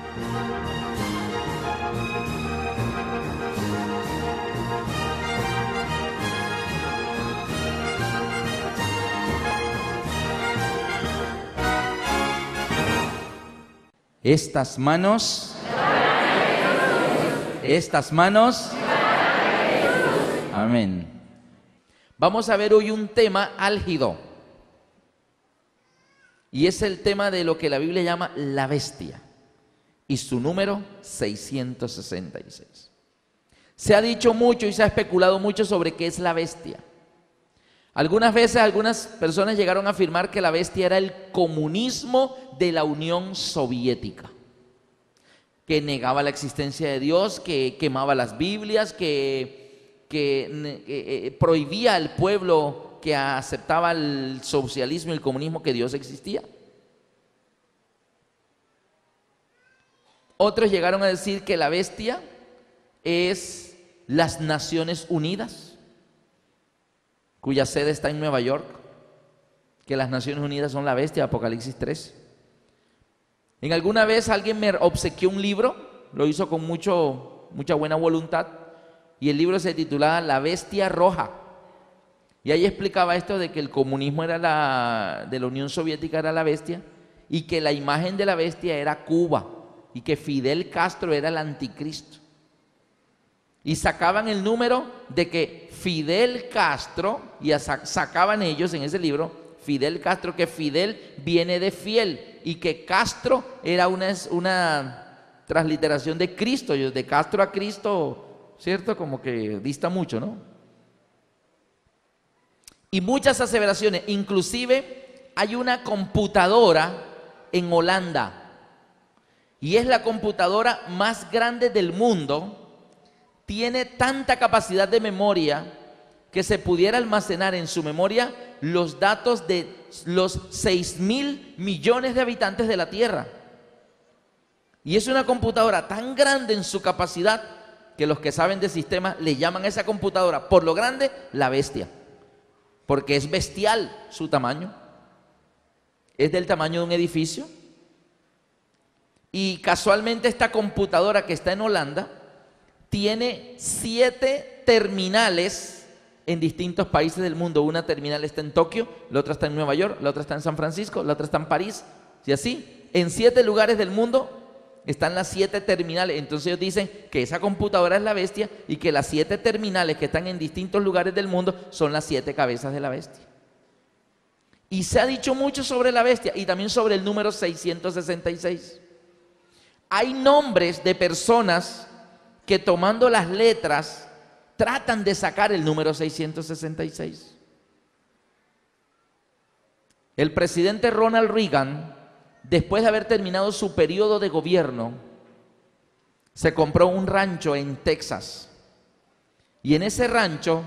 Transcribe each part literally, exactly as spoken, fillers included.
Estas manos, estas manos, amén. Vamos a ver hoy un tema álgido, y es el tema de lo que la Biblia llama la bestia, y su número seiscientos sesenta y seis. Se ha dicho mucho y se ha especulado mucho sobre qué es la bestia. Algunas veces algunas personas llegaron a afirmar que la bestia era el comunismo de la Unión Soviética, que negaba la existencia de Dios, que quemaba las Biblias, que, que eh, prohibía al pueblo que aceptaba el socialismo y el comunismo que Dios existía. Otros llegaron a decir que la bestia es las Naciones Unidas, cuya sede está en Nueva York, que las Naciones Unidas son la bestia, Apocalipsis tres. En alguna vez alguien me obsequió un libro, lo hizo con mucho, mucha buena voluntad, y el libro se titulaba La Bestia Roja. Y ahí explicaba esto de que el comunismo era la, de la Unión Soviética era la bestia, y que la imagen de la bestia era Cuba, y que Fidel Castro era el anticristo. Y sacaban el número de que Fidel Castro, y sacaban ellos en ese libro, Fidel Castro, que Fidel viene de fiel, y que Castro era una, una transliteración de Cristo, y de Castro a Cristo, ¿cierto? Como que dista mucho, ¿no? Y muchas aseveraciones, inclusive hay una computadora en Holanda, y es la computadora más grande del mundo. Tiene tanta capacidad de memoria que se pudiera almacenar en su memoria los datos de los seis mil millones de habitantes de la Tierra. Y es una computadora tan grande en su capacidad que los que saben de sistemas le llaman a esa computadora, por lo grande, la bestia. Porque es bestial su tamaño. Es del tamaño de un edificio. Y casualmente esta computadora que está en Holanda tiene siete terminales en distintos países del mundo. Una terminal está en Tokio, la otra está en Nueva York, la otra está en San Francisco, la otra está en París, y así, en siete lugares del mundo están las siete terminales. Entonces ellos dicen que esa computadora es la bestia y que las siete terminales que están en distintos lugares del mundo son las siete cabezas de la bestia. Y se ha dicho mucho sobre la bestia y también sobre el número seiscientos sesenta y seis. Hay nombres de personas que tomando las letras tratan de sacar el número seiscientos sesenta y seis. El presidente Ronald Reagan, después de haber terminado su periodo de gobierno, se compró un rancho en Texas. Y en ese rancho,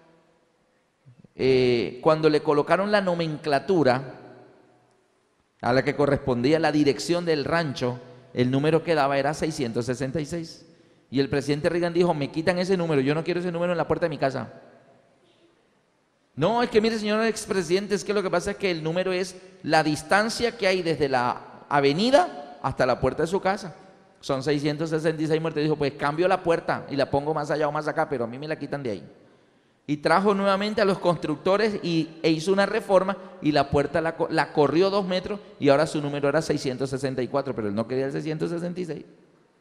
eh, cuando le colocaron la nomenclatura a la que correspondía la dirección del rancho, el número que daba era seiscientos sesenta y seis. Y el presidente Reagan dijo, me quitan ese número, yo no quiero ese número en la puerta de mi casa. No, es que mire, señor expresidente, es que lo que pasa es que el número es la distancia que hay desde la avenida hasta la puerta de su casa. Son seiscientos sesenta y seis muertes. Dijo, pues cambio la puerta y la pongo más allá o más acá, pero a mí me la quitan de ahí. Y trajo nuevamente a los constructores y, e hizo una reforma y la puerta la, la corrió dos metros y ahora su número era seiscientos sesenta y cuatro, pero él no quería el seiscientos sesenta y seis.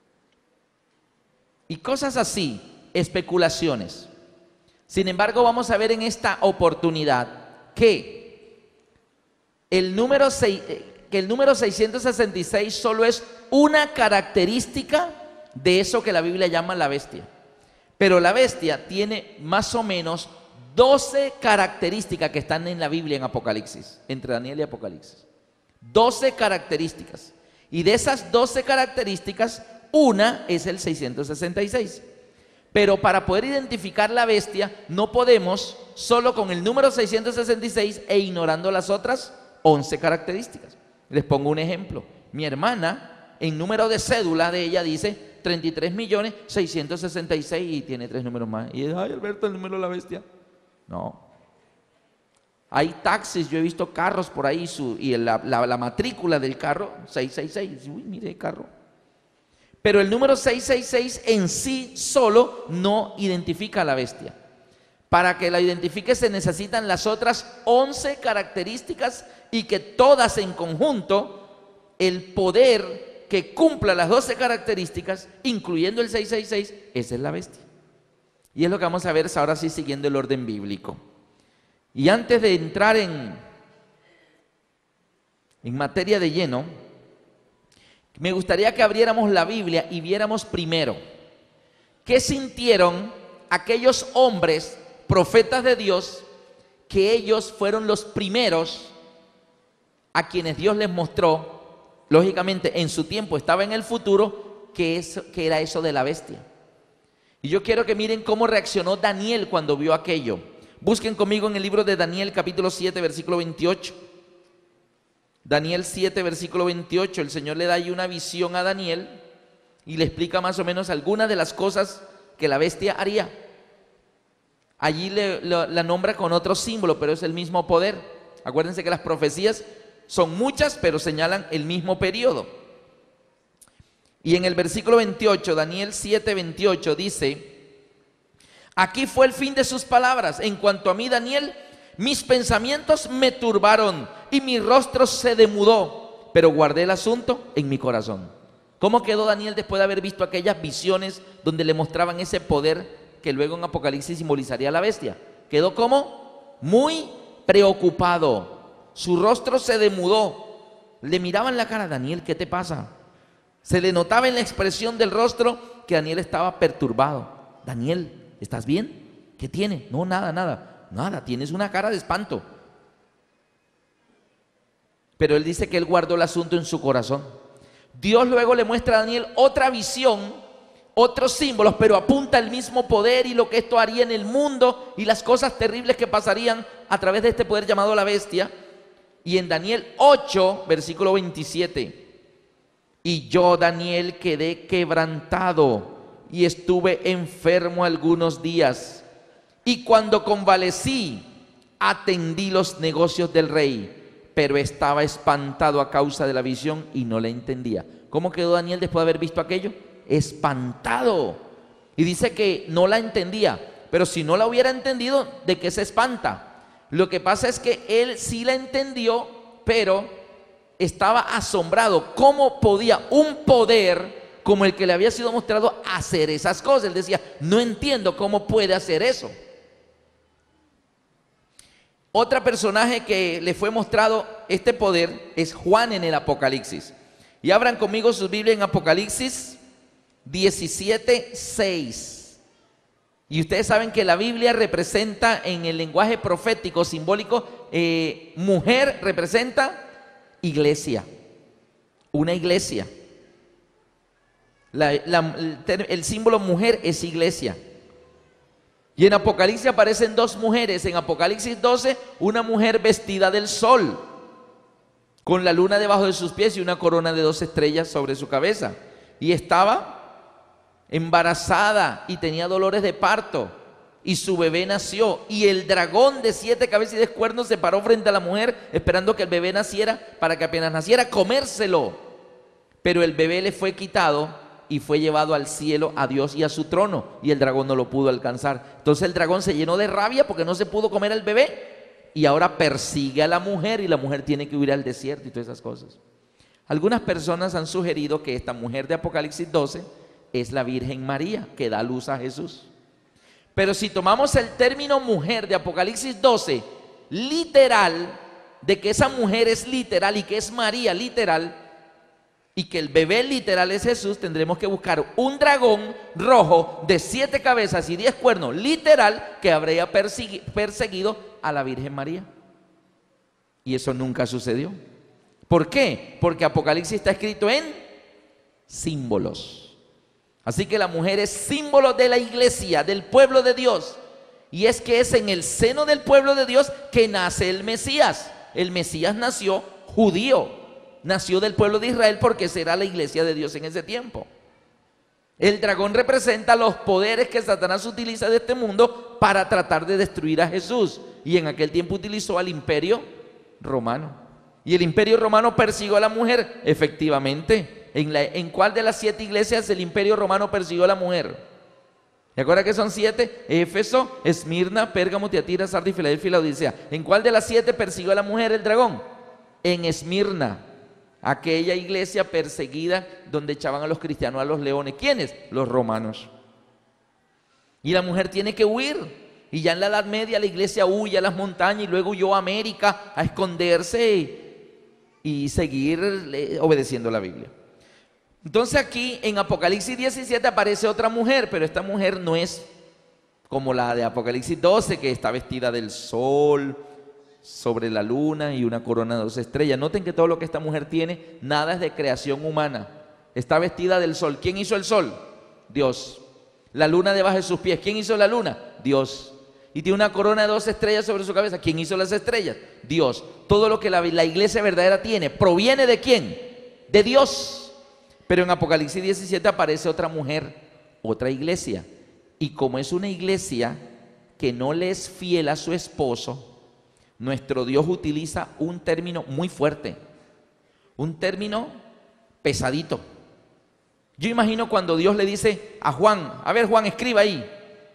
Y cosas así, especulaciones. Sin embargo, vamos a ver en esta oportunidad que el número, seis, que el número seiscientos sesenta y seis solo es una característica de eso que la Biblia llama la bestia. Pero la bestia tiene más o menos doce características que están en la Biblia en Apocalipsis, entre Daniel y Apocalipsis. doce características. Y de esas doce características, una es el seiscientos sesenta y seis. Pero para poder identificar la bestia, no podemos solo con el número seiscientos sesenta y seis e ignorando las otras once características. Les pongo un ejemplo. Mi hermana, en número de cédula de ella, dice treinta y tres millones seiscientos sesenta y seis y tiene tres números más. Y dice, ay, Alberto, el número de la bestia. No. Hay taxis, yo he visto carros por ahí su, y la, la, la matrícula del carro, seiscientos sesenta y seis. Uy, mire el carro. Pero el número seiscientos sesenta y seis en sí solo no identifica a la bestia. Para que la identifique se necesitan las otras once características y que todas en conjunto, el poder que cumpla las doce características, incluyendo el seiscientos sesenta y seis, esa es la bestia. Y es lo que vamos a ver ahora sí siguiendo el orden bíblico. Y antes de entrar en, en materia de lleno, me gustaría que abriéramos la Biblia y viéramos primero qué sintieron aquellos hombres, profetas de Dios, que ellos fueron los primeros a quienes Dios les mostró, lógicamente en su tiempo, estaba en el futuro, que, es, que era eso de la bestia. Y yo quiero que miren cómo reaccionó Daniel cuando vio aquello. Busquen conmigo en el libro de Daniel, capítulo siete, versículo veintiocho. Daniel siete, versículo veintiocho, el Señor le da ahí una visión a Daniel y le explica más o menos algunas de las cosas que la bestia haría. Allí le, le, la nombra con otro símbolo, pero es el mismo poder. Acuérdense que las profecías son muchas, pero señalan el mismo periodo. Y en el versículo veintiocho, Daniel siete, veintiocho dice: aquí fue el fin de sus palabras. En cuanto a mí, Daniel, mis pensamientos me turbaron y mi rostro se demudó, pero guardé el asunto en mi corazón. ¿Cómo quedó Daniel después de haber visto aquellas visiones donde le mostraban ese poder que luego en Apocalipsis simbolizaría a la bestia? Quedó como muy preocupado, su rostro se demudó. Le miraban la cara: Daniel, ¿qué te pasa? Se le notaba en la expresión del rostro que Daniel estaba perturbado. Daniel, ¿estás bien? ¿Qué tiene? No, nada, nada. Nada, tienes una cara de espanto. Pero él dice que él guardó el asunto en su corazón. Dios luego le muestra a Daniel otra visión, otros símbolos, pero apunta el mismo poder y lo que esto haría en el mundo y las cosas terribles que pasarían a través de este poder llamado la bestia. Y en Daniel ocho, versículo veintisiete: y yo, Daniel, quedé quebrantado y estuve enfermo algunos días. Y cuando convalecí, atendí los negocios del rey, pero estaba espantado a causa de la visión y no la entendía. ¿Cómo quedó Daniel después de haber visto aquello? Espantado. Y dice que no la entendía, pero si no la hubiera entendido, ¿de qué se espanta? Lo que pasa es que él sí la entendió, pero estaba asombrado. ¿Cómo podía un poder como el que le había sido mostrado hacer esas cosas? Él decía: no entiendo cómo puede hacer eso. Otro personaje que le fue mostrado este poder es Juan en el Apocalipsis. Y abran conmigo su Biblia en Apocalipsis diecisiete, seis. Y ustedes saben que la Biblia representa en el lenguaje profético, simbólico, eh, mujer representa iglesia, una iglesia. La, la, el, el símbolo mujer es iglesia. Y en Apocalipsis aparecen dos mujeres. En Apocalipsis doce, una mujer vestida del sol, con la luna debajo de sus pies y una corona de dos estrellas sobre su cabeza. Y estaba embarazada y tenía dolores de parto. Y su bebé nació. Y el dragón de siete cabezas y diez cuernos se paró frente a la mujer, esperando que el bebé naciera, para que apenas naciera, comérselo. Pero el bebé le fue quitado y fue llevado al cielo, a Dios y a su trono, y el dragón no lo pudo alcanzar. Entonces el dragón se llenó de rabia porque no se pudo comer al bebé, y ahora persigue a la mujer, y la mujer tiene que huir al desierto y todas esas cosas. Algunas personas han sugerido que esta mujer de Apocalipsis doce es la Virgen María, que da luz a Jesús. Pero si tomamos el término mujer de Apocalipsis doce literal, de que esa mujer es literal y que es María literal, y que el bebé literal es Jesús, tendremos que buscar un dragón rojo de siete cabezas y diez cuernos literal que habría perseguido a la Virgen María. Y eso nunca sucedió. ¿Por qué? Porque Apocalipsis está escrito en símbolos. Así que la mujer es símbolo de la iglesia, del pueblo de Dios. Y es que es en el seno del pueblo de Dios que nace el Mesías. El Mesías nació judío. Nació del pueblo de Israel porque será la iglesia de Dios en ese tiempo. El dragón representa los poderes que Satanás utiliza de este mundo para tratar de destruir a Jesús. Y en aquel tiempo utilizó al imperio romano. Y el imperio romano persiguió a la mujer, efectivamente. ¿En, la, ¿En cuál de las siete iglesias el Imperio Romano persiguió a la mujer? ¿Se acuerdan que son siete? Éfeso, Esmirna, Pérgamo, Tiatira, Sardis, Filadelfia y Laodicea. ¿En cuál de las siete persiguió a la mujer el dragón? En Esmirna, aquella iglesia perseguida donde echaban a los cristianos a los leones. ¿Quiénes? Los romanos. Y la mujer tiene que huir. Y ya en la Edad Media la iglesia huye a las montañas y luego huyó a América a esconderse y, y seguir obedeciendo la Biblia. Entonces aquí en Apocalipsis diecisiete aparece otra mujer, pero esta mujer no es como la de Apocalipsis doce, que está vestida del sol, sobre la luna y una corona de dos estrellas. Noten que todo lo que esta mujer tiene, nada es de creación humana. Está vestida del sol. ¿Quién hizo el sol? Dios. La luna debajo de sus pies. ¿Quién hizo la luna? Dios. Y tiene una corona de dos estrellas sobre su cabeza. ¿Quién hizo las estrellas? Dios. Todo lo que la, la iglesia verdadera tiene, ¿proviene de quién? De Dios. Pero en Apocalipsis diecisiete aparece otra mujer, otra iglesia. Y como es una iglesia que no le es fiel a su esposo, nuestro Dios utiliza un término muy fuerte, un término pesadito. Yo imagino cuando Dios le dice a Juan, a ver Juan, escriba ahí.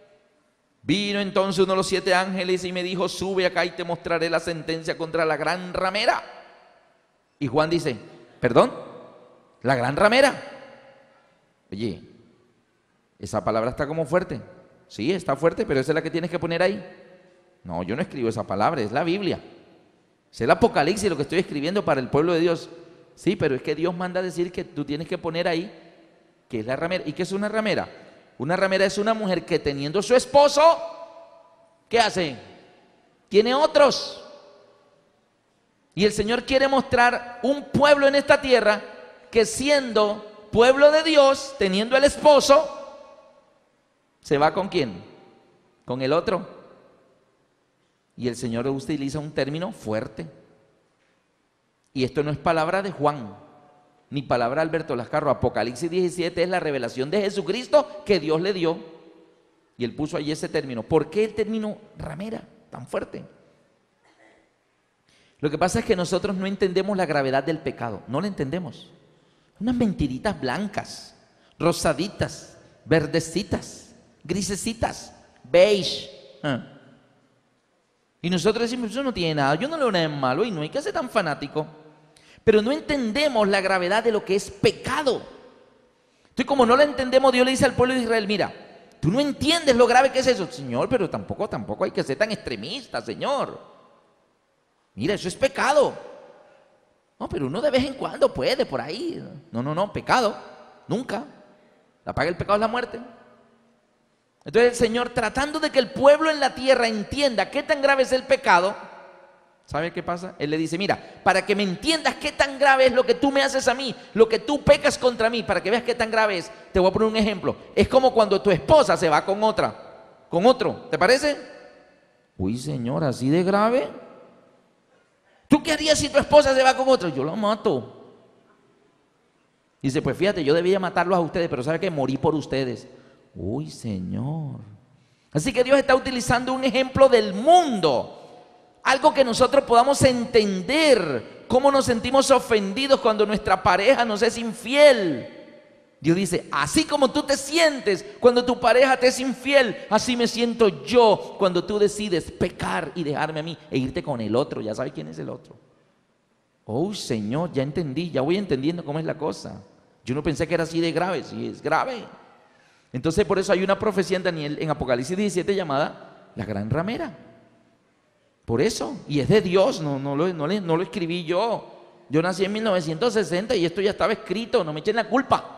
Vino entonces uno de los siete ángeles y me dijo, sube acá y te mostraré la sentencia contra la gran ramera. Y Juan dice, ¿perdón? ¿La gran ramera? Oye, esa palabra está como fuerte. Sí, está fuerte, pero esa es la que tienes que poner ahí. No, yo no escribo esa palabra, es la Biblia. Es el Apocalipsis lo que estoy escribiendo para el pueblo de Dios. Sí, pero es que Dios manda a decir que tú tienes que poner ahí que es la ramera. ¿Y qué es una ramera? Una ramera es una mujer que teniendo su esposo, ¿qué hace? Tiene otros. Y el Señor quiere mostrar un pueblo en esta tierra que siendo pueblo de Dios, teniendo el esposo, ¿se va con quién? Con el otro. Y el Señor utiliza un término fuerte. Y esto no es palabra de Juan, ni palabra de Alberto Lascarro. Apocalipsis diecisiete es la revelación de Jesucristo que Dios le dio. Y él puso allí ese término. ¿Por qué el término ramera tan fuerte? Lo que pasa es que nosotros no entendemos la gravedad del pecado. No lo entendemos. Unas mentiritas blancas, rosaditas, verdecitas, grisecitas, beige. ¿Eh? Y nosotros decimos, eso no tiene nada, yo no le veo nada de malo y no hay que ser tan fanático. Pero no entendemos la gravedad de lo que es pecado. Entonces, como no lo entendemos, Dios le dice al pueblo de Israel, mira, tú no entiendes lo grave que es eso. Señor, pero tampoco, tampoco hay que ser tan extremista, Señor. Mira, eso es pecado. No, pero uno de vez en cuando puede, por ahí. No, no, no, pecado, nunca. La paga del pecado es la muerte. Entonces el Señor, tratando de que el pueblo en la tierra entienda qué tan grave es el pecado, ¿sabe qué pasa? Él le dice, mira, para que me entiendas qué tan grave es lo que tú me haces a mí, lo que tú pecas contra mí, para que veas qué tan grave es, te voy a poner un ejemplo. Es como cuando tu esposa se va con otra, con otro, ¿te parece? Uy, Señor, ¿así de grave? ¿Tú qué harías si tu esposa se va con otro? Yo lo mato. Dice, pues fíjate, yo debía matarlos a ustedes, pero ¿sabe qué? Morí por ustedes. Uy, Señor. Así que Dios está utilizando un ejemplo del mundo. Algo que nosotros podamos entender. Cómo nos sentimos ofendidos cuando nuestra pareja nos es infiel. Dios dice, así como tú te sientes cuando tu pareja te es infiel, así me siento yo cuando tú decides pecar y dejarme a mí e irte con el otro. Ya sabes quién es el otro. Oh, Señor, ya entendí, ya voy entendiendo cómo es la cosa. Yo no pensé que era así de grave, sí es grave. Entonces por eso hay una profecía en Daniel, en Apocalipsis diecisiete, llamada la gran ramera. Por eso, y es de Dios, no, no, lo, no, no lo escribí yo. Yo nací en mil novecientos sesenta y esto ya estaba escrito, no me echen la culpa.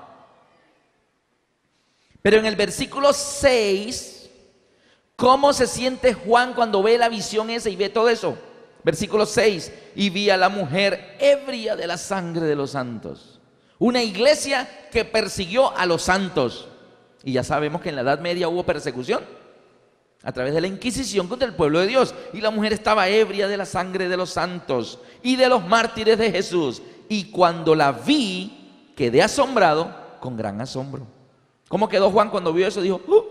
Pero en el versículo seis, ¿cómo se siente Juan cuando ve la visión esa y ve todo eso? Versículo seis, y vi a la mujer ebria de la sangre de los santos. Una iglesia que persiguió a los santos. Y ya sabemos que en la Edad Media hubo persecución a través de la Inquisición contra el pueblo de Dios. Y la mujer estaba ebria de la sangre de los santos y de los mártires de Jesús. Y cuando la vi, quedé asombrado con gran asombro. ¿Cómo quedó Juan cuando vio eso? Dijo, uh,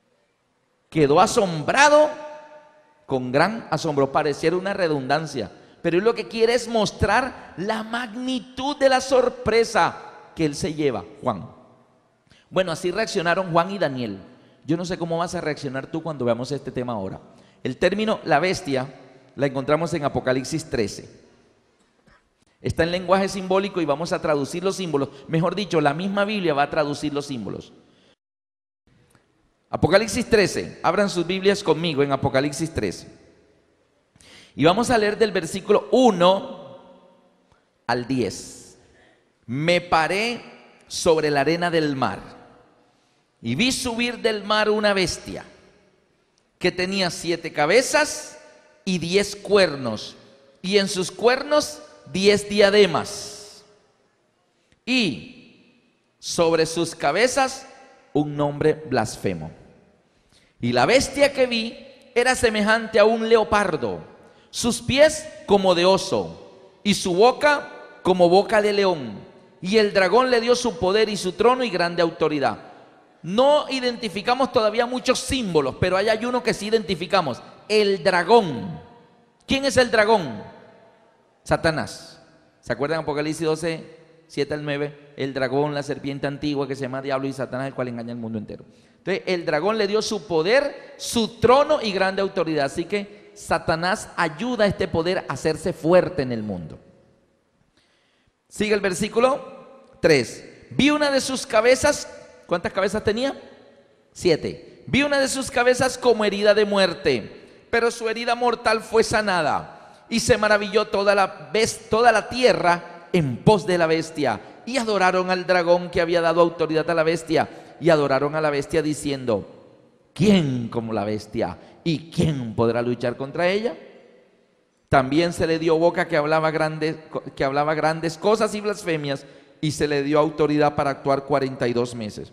quedó asombrado con gran asombro. Pareciera una redundancia. pero él lo que quiere es mostrar la magnitud de la sorpresa que él se lleva, Juan. Bueno, así reaccionaron Juan y Daniel. Yo no sé cómo vas a reaccionar tú cuando veamos este tema ahora. El término la bestia la encontramos en Apocalipsis trece. Está en lenguaje simbólico y vamos a traducir los símbolos. Mejor dicho, la misma Biblia va a traducir los símbolos. Apocalipsis trece, abran sus Biblias conmigo en Apocalipsis trece. Y vamos a leer del versículo uno al diez. Me paré sobre la arena del mar y vi subir del mar una bestia que tenía siete cabezas y diez cuernos, y en sus cuernos diez diademas, y sobre sus cabezas un nombre blasfemo. Y la bestia que vi era semejante a un leopardo, sus pies como de oso, y su boca como boca de león. Y el dragón le dio su poder y su trono y grande autoridad. No identificamos todavía muchos símbolos, pero ahí hay uno que sí identificamos: el dragón. ¿Quién es el dragón? Satanás. ¿Se acuerdan Apocalipsis doce, siete al nueve? El dragón, la serpiente antigua que se llama Diablo y Satanás, el cual engaña al mundo entero. Entonces el dragón le dio su poder, su trono y grande autoridad. Así que Satanás ayuda a este poder a hacerse fuerte en el mundo. Sigue el versículo tres. Vi una de sus cabezas. ¿Cuántas cabezas tenía? Siete. Vi una de sus cabezas como herida de muerte, pero su herida mortal fue sanada. Y se maravilló toda la, toda la tierra en pos de la bestia. Y adoraron al dragón que había dado autoridad a la bestia. Y adoraron a la bestia diciendo: ¿quién como la bestia? ¿Y quién podrá luchar contra ella? También se le dio boca que hablaba grandes, que hablaba grandes cosas y blasfemias. Y se le dio autoridad para actuar cuarenta y dos meses.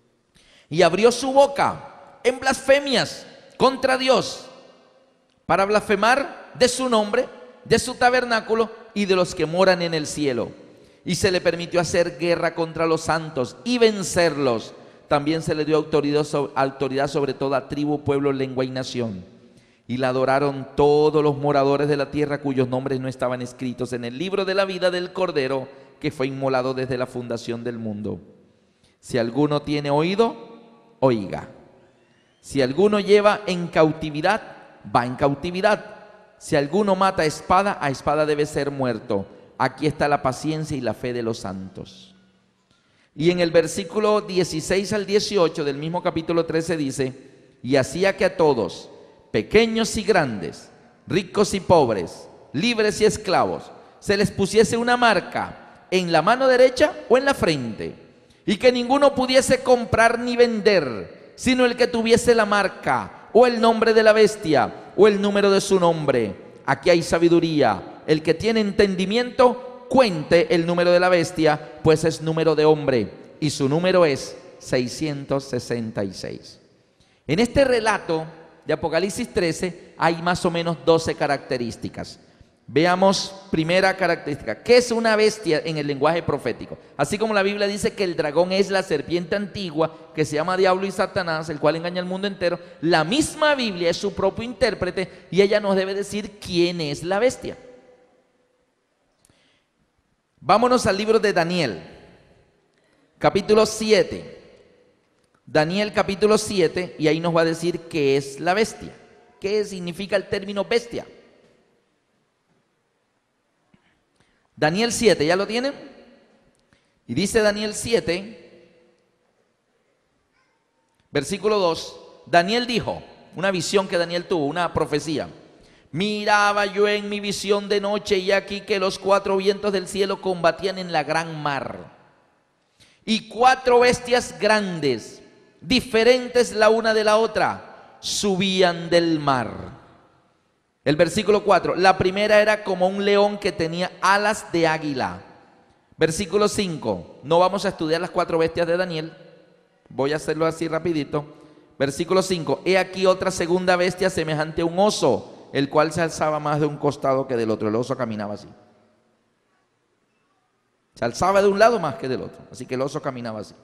Y abrió su boca en blasfemias contra Dios, para blasfemar de su nombre, de su tabernáculo y de los que moran en el cielo. Y se le permitió hacer guerra contra los santos y vencerlos. También se le dio autoridad sobre, autoridad sobre toda tribu, pueblo, lengua y nación. Y la adoraron todos los moradores de la tierra cuyos nombres no estaban escritos en el libro de la vida del Cordero, que fue inmolado desde la fundación del mundo. Si alguno tiene oído, oiga. Si alguno lleva en cautividad, va en cautividad. Si alguno mata a espada, a espada debe ser muerto. Aquí está la paciencia y la fe de los santos. Y en el versículo dieciséis al dieciocho del mismo capítulo trece dice: y hacía que a todos, pequeños y grandes, ricos y pobres, libres y esclavos, se les pusiese una marca en la mano derecha o en la frente, y que ninguno pudiese comprar ni vender, sino el que tuviese la marca, o el nombre de la bestia, o el número de su nombre. Aquí hay sabiduría. El que tiene entendimiento, cuente el número de la bestia, pues es número de hombre, y su número es seiscientos sesenta y seis. En este relato de Apocalipsis trece hay más o menos doce características. Veamos, primera característica: ¿qué es una bestia en el lenguaje profético? Así como la Biblia dice que el dragón es la serpiente antigua que se llama Diablo y Satanás, el cual engaña al mundo entero, la misma Biblia es su propio intérprete y ella nos debe decir quién es la bestia. Vámonos al libro de Daniel, capítulo siete. Daniel capítulo siete, y ahí nos va a decir qué es la bestia. ¿Qué significa el término bestia? Daniel siete, ¿ya lo tienen? Y dice Daniel siete, versículo dos, Daniel dijo, una visión que Daniel tuvo, una profecía: miraba yo en mi visión de noche, y aquí que los cuatro vientos del cielo combatían en la gran mar, y cuatro bestias grandes, diferentes la una de la otra, subían del mar. El versículo cuatro, la primera era como un león que tenía alas de águila. Versículo cinco, no vamos a estudiar las cuatro bestias de Daniel, voy a hacerlo así rapidito. Versículo cinco, he aquí otra segunda bestia semejante a un oso, el cual se alzaba más de un costado que del otro. El oso caminaba así, se alzaba de un lado más que del otro, así que el oso caminaba así.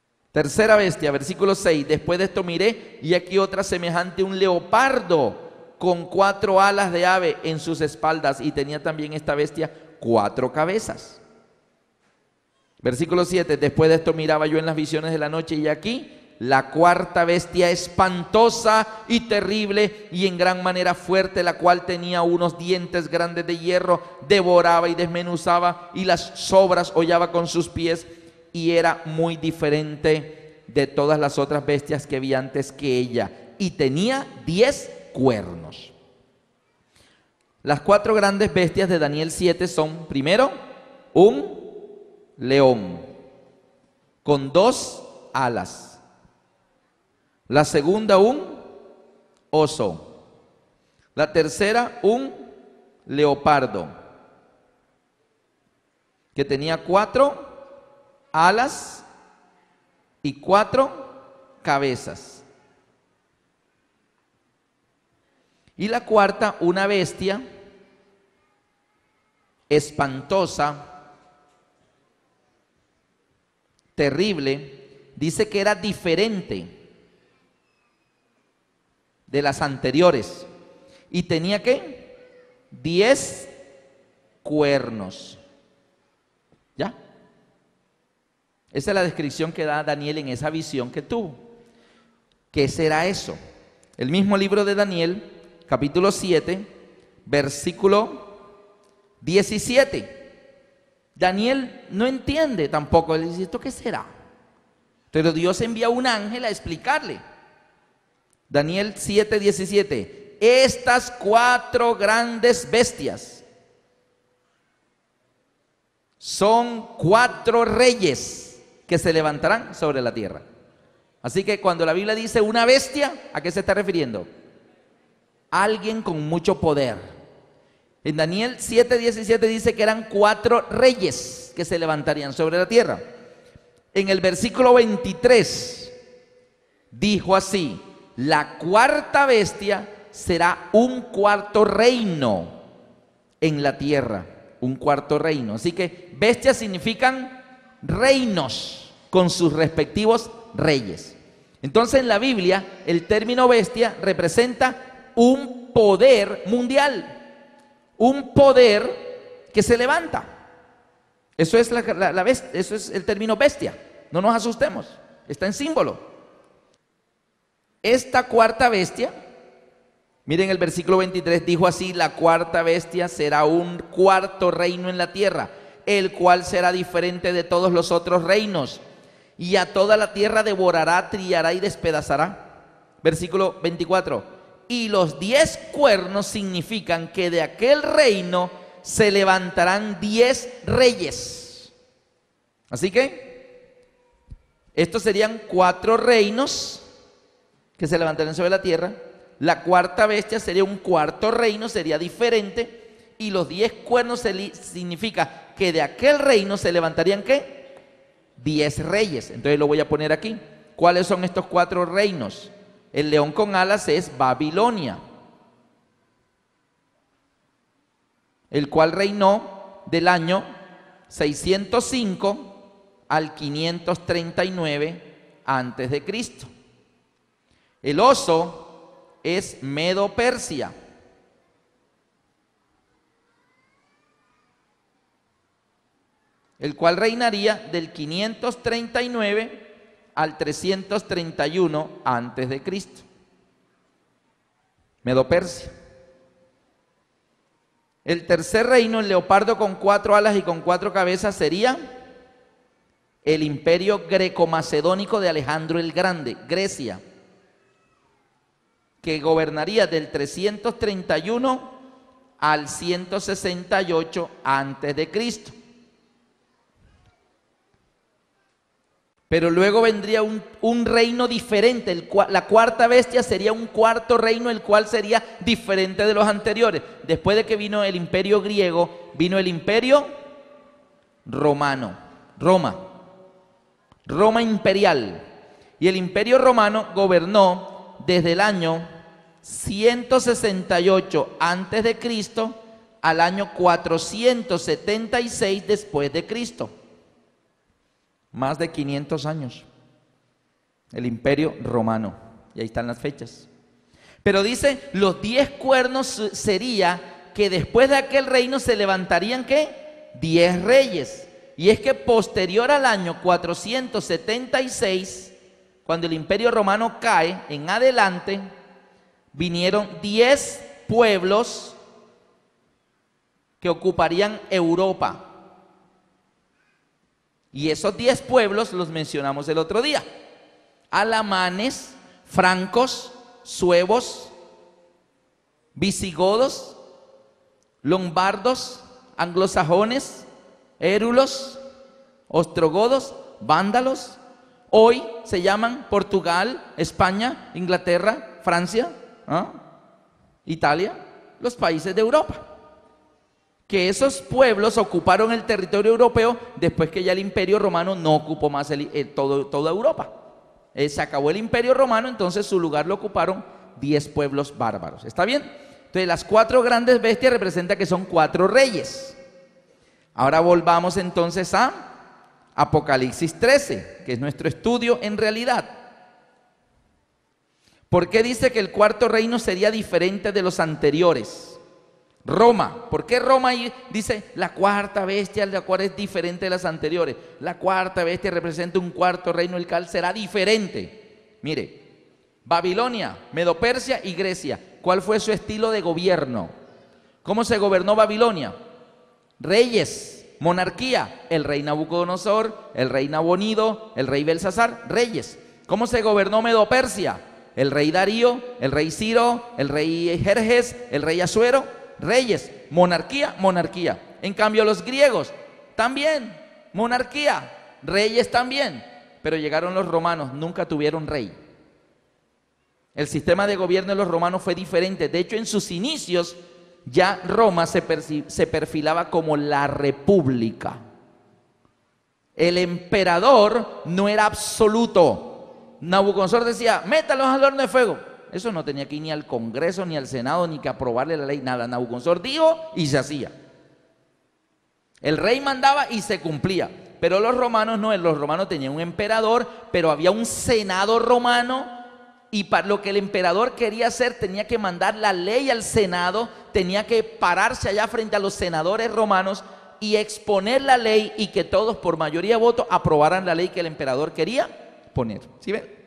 Tercera bestia, versículo seis, después de esto miré, y aquí otra semejante a un leopardo, con cuatro alas de ave en sus espaldas, y tenía también esta bestia cuatro cabezas. Versículo siete, después de esto miraba yo en las visiones de la noche, y aquí la cuarta bestia espantosa y terrible y en gran manera fuerte, la cual tenía unos dientes grandes de hierro, devoraba y desmenuzaba, y las sobras hollaba con sus pies, y era muy diferente de todas las otras bestias que vi antes que ella, y tenía diez cuernos. Las cuatro grandes bestias de Daniel siete son, primero, un león con dos alas. La segunda, un oso. La tercera, un leopardo, que tenía cuatro alas y cuatro cabezas. Y la cuarta, una bestia espantosa, terrible, dice que era diferente de las anteriores, y tenía ¿qué? diez cuernos. ¿Ya? Esa es la descripción que da Daniel en esa visión que tuvo. ¿Qué será eso? El mismo libro de Daniel, capítulo siete, versículo diecisiete. Daniel no entiende tampoco, él dice, ¿esto qué será? Pero Dios envía un ángel a explicarle. Daniel siete, diecisiete. Estas cuatro grandes bestias son cuatro reyes que se levantarán sobre la tierra. Así que cuando la Biblia dice una bestia, ¿a qué se está refiriendo? Alguien con mucho poder. En Daniel siete, diecisiete dice que eran cuatro reyes que se levantarían sobre la tierra. En el versículo veintitrés dijo así: la cuarta bestia será un cuarto reino en la tierra, un cuarto reino. Así que bestias significan reinos con sus respectivos reyes. Entonces en la Biblia el término bestia representa un poder mundial, un poder que se levanta. Eso es, la, la, la bestia, eso es el término bestia. No nos asustemos, está en símbolo. Esta cuarta bestia, miren el versículo veintitrés, dijo así: la cuarta bestia será un cuarto reino en la tierra, el cual será diferente de todos los otros reinos, y a toda la tierra devorará, trillará y despedazará. Versículo veinticuatro, y los diez cuernos significan que de aquel reino se levantarán diez reyes. Así que estos serían cuatro reinos que se levantarán sobre la tierra. La cuarta bestia sería un cuarto reino, sería diferente, y los diez cuernos significa que de aquel reino se levantarían ¿qué? Diez reyes. Entonces lo voy a poner aquí. ¿Cuáles son estos cuatro reinos? El león con alas es Babilonia, el cual reinó del año seiscientos cinco al quinientos treinta y nueve antes de Cristo. El oso es Medo-Persia, el cual reinaría del quinientos treinta y nueve al trescientos treinta y uno antes de Cristo. Medo-Persia. El tercer reino, el leopardo con cuatro alas y con cuatro cabezas, sería el imperio greco-macedónico de Alejandro el Grande, Grecia, que gobernaría del trescientos treinta y uno al ciento sesenta y ocho antes de Cristo. Pero luego vendría un, un reino diferente. El, la cuarta bestia sería un cuarto reino, el cual sería diferente de los anteriores. Después de que vino el imperio griego, vino el imperio romano, Roma, Roma imperial. Y el imperio romano gobernó desde el año ciento sesenta y ocho antes de Cristo al año cuatrocientos setenta y seis después de Cristo. Más de quinientos años, el imperio romano, y ahí están las fechas. Pero dice, los diez cuernos sería que después de aquel reino se levantarían, ¿qué? Diez reyes. Y es que posterior al año cuatrocientos setenta y seis, cuando el Imperio Romano cae, en adelante, vinieron diez pueblos que ocuparían Europa. Y esos diez pueblos los mencionamos el otro día: alamanes, francos, suevos, visigodos, lombardos, anglosajones, érulos, ostrogodos, vándalos. Hoy se llaman Portugal, España, Inglaterra, Francia, ¿eh? Italia, los países de Europa. Que esos pueblos ocuparon el territorio europeo después que ya el Imperio Romano no ocupó más el, el, todo, toda Europa. Eh, se acabó el Imperio Romano, entonces su lugar lo ocuparon diez pueblos bárbaros. ¿Está bien? Entonces las cuatro grandes bestias representan que son cuatro reyes. Ahora volvamos entonces a Apocalipsis trece, que es nuestro estudio en realidad. ¿Por qué dice que el cuarto reino sería diferente de los anteriores? Roma. ¿Por qué Roma dice la cuarta bestia, la cual es diferente de las anteriores? La cuarta bestia representa un cuarto reino, el cual será diferente. Mire, Babilonia, Medo-Persia y Grecia. ¿Cuál fue su estilo de gobierno? ¿Cómo se gobernó Babilonia? Reyes, monarquía, el rey Nabucodonosor, el rey Nabonido, el rey Belsasar, reyes. ¿Cómo se gobernó Medo-Persia? El rey Darío, el rey Ciro, el rey Jerjes, el rey Asuero. Reyes, monarquía, monarquía. En cambio los griegos, también, monarquía, reyes también. Pero llegaron los romanos, nunca tuvieron rey. El sistema de gobierno de los romanos fue diferente. De hecho, en sus inicios, ya Roma se, se perfilaba como la república. El emperador no era absoluto. Nabucodonosor decía, métalos al horno de fuego. Eso no tenía que ir ni al Congreso, ni al Senado, ni que aprobarle la ley, nada. Nabucodonosor dijo y se hacía. El rey mandaba y se cumplía. Pero los romanos no, los romanos tenían un emperador, pero había un senado romano, y para lo que el emperador quería hacer tenía que mandar la ley al senado, tenía que pararse allá frente a los senadores romanos y exponer la ley, y que todos por mayoría de votos aprobaran la ley que el emperador quería poner. ¿Sí ven?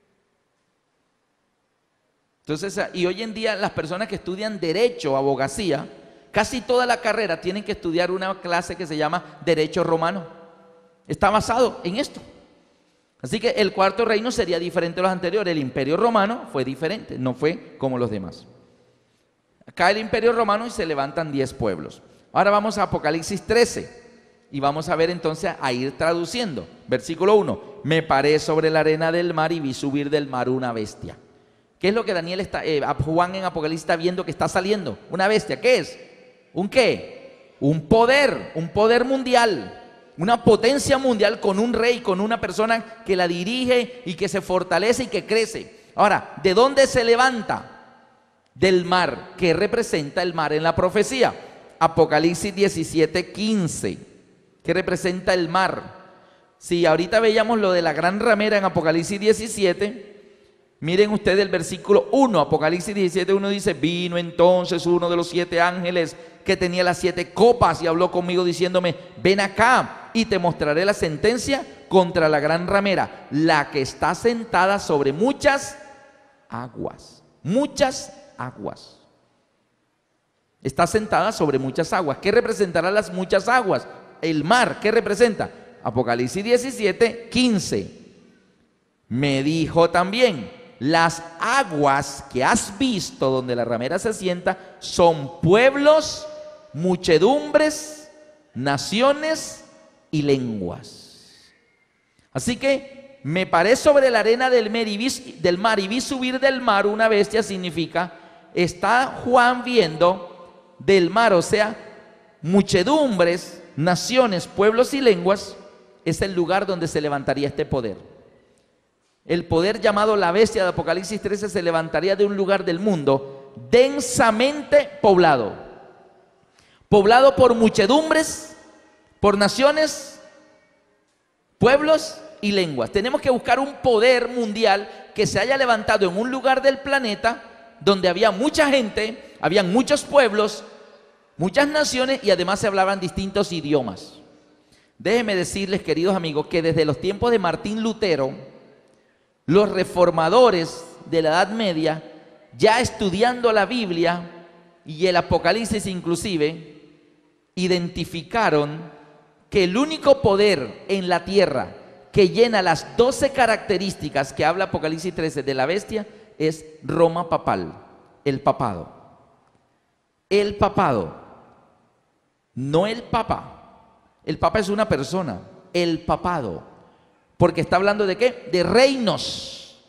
Entonces, y hoy en día las personas que estudian derecho, abogacía, casi toda la carrera tienen que estudiar una clase que se llama Derecho Romano. Está basado en esto. Así que el cuarto reino sería diferente a los anteriores. El Imperio Romano fue diferente, no fue como los demás. Cae el Imperio Romano y se levantan diez pueblos. Ahora vamos a Apocalipsis trece y vamos a ver entonces, a ir traduciendo. Versículo uno: me paré sobre la arena del mar y vi subir del mar una bestia. ¿Qué es lo que Daniel está, eh, Juan en Apocalipsis está viendo que está saliendo? Una bestia. ¿Qué es? ¿Un qué? Un poder, un poder mundial, una potencia mundial con un rey, con una persona que la dirige y que se fortalece y que crece. Ahora, ¿de dónde se levanta? Del mar. ¿Qué representa el mar en la profecía? Apocalipsis diecisiete, quince. ¿Qué representa el mar? Si ahorita veíamos lo de la gran ramera en Apocalipsis diecisiete, miren ustedes el versículo uno, Apocalipsis diecisiete, uno dice, vino entonces uno de los siete ángeles que tenía las siete copas y habló conmigo diciéndome, ven acá y te mostraré la sentencia contra la gran ramera, la que está sentada sobre muchas aguas, muchas aguas. Está sentada sobre muchas aguas. ¿Qué representará las muchas aguas? El mar. ¿Qué representa? Apocalipsis diecisiete, quince. Me dijo también, las aguas que has visto donde la ramera se sienta son pueblos, muchedumbres, naciones y lenguas. Así que me paré sobre la arena del mar, y vi, del mar y vi subir del mar una bestia. Significa, está Juan viendo del mar, o sea, muchedumbres, naciones, pueblos y lenguas. Es el lugar donde se levantaría este poder. El poder llamado la bestia de Apocalipsis trece se levantaría de un lugar del mundo densamente poblado. Poblado por muchedumbres, por naciones, pueblos y lenguas. Tenemos que buscar un poder mundial que se haya levantado en un lugar del planeta donde había mucha gente, habían muchos pueblos, muchas naciones y además se hablaban distintos idiomas. Déjenme decirles, queridos amigos, que desde los tiempos de Martín Lutero, los reformadores de la Edad Media, ya estudiando la Biblia y el Apocalipsis inclusive, identificaron que el único poder en la tierra que llena las doce características que habla Apocalipsis trece de la bestia es Roma papal, el papado. El papado, no el papa. El papa es una persona, el papado, porque está hablando de ¿qué? De reinos.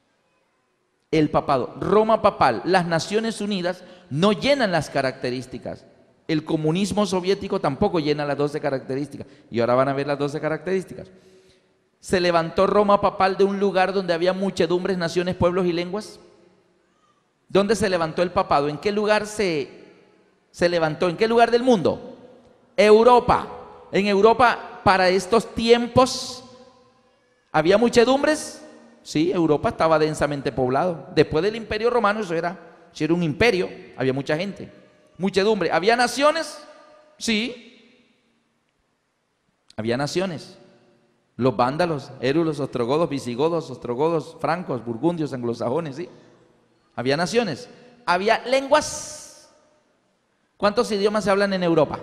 El papado, Roma papal, las Naciones Unidas no llenan las características. El comunismo soviético tampoco llena las doce características. Y ahora van a ver las doce características. Se levantó Roma papal de un lugar donde había muchedumbres, naciones, pueblos y lenguas. ¿Dónde se levantó el papado? ¿En qué lugar se, se levantó? ¿En qué lugar del mundo? Europa. En Europa, para estos tiempos, ¿había muchedumbres? Sí, Europa estaba densamente poblado. Después del Imperio Romano, eso era, eso era un imperio, había mucha gente. Muchedumbre. ¿Había naciones? Sí. Había naciones. Los vándalos, érulos, ostrogodos, visigodos, ostrogodos, francos, burgundios, anglosajones, sí. Había naciones. Había lenguas. ¿Cuántos idiomas se hablan en Europa?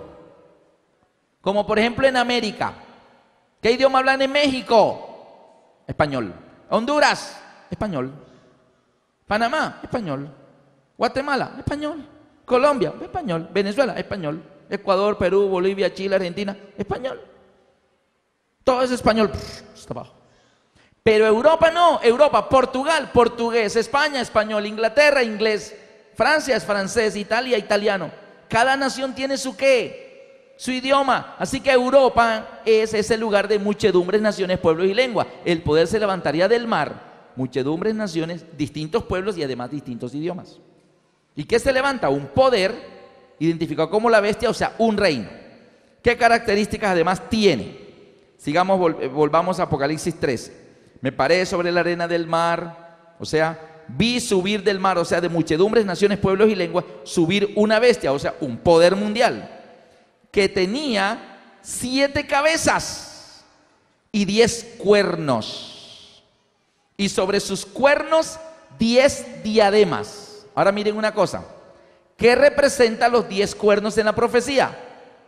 Como por ejemplo en América. ¿Qué idioma hablan en México? Español. Honduras, español. Panamá, español. Guatemala, español. Colombia, español. Venezuela, español. Ecuador, Perú, Bolivia, Chile, Argentina, español. Todo es español. Está abajo. Pero Europa no. Europa, Portugal, portugués. España, español. Inglaterra, inglés. Francia es francés. Italia, italiano. Cada nación tiene su qué. Su idioma. Así que Europa es ese lugar de muchedumbres, naciones, pueblos y lengua. El poder se levantaría del mar. Muchedumbres, naciones, distintos pueblos y además distintos idiomas. ¿Y qué se levanta? Un poder identificado como la bestia, o sea, un reino. ¿Qué características además tiene? Sigamos, vol volvamos a Apocalipsis trece. Me paré sobre la arena del mar, o sea, vi subir del mar, o sea, de muchedumbres, naciones, pueblos y lenguas, subir una bestia, o sea, un poder mundial, que tenía siete cabezas y diez cuernos, y sobre sus cuernos diez diademas. Ahora miren una cosa, ¿qué representan los diez cuernos en la profecía?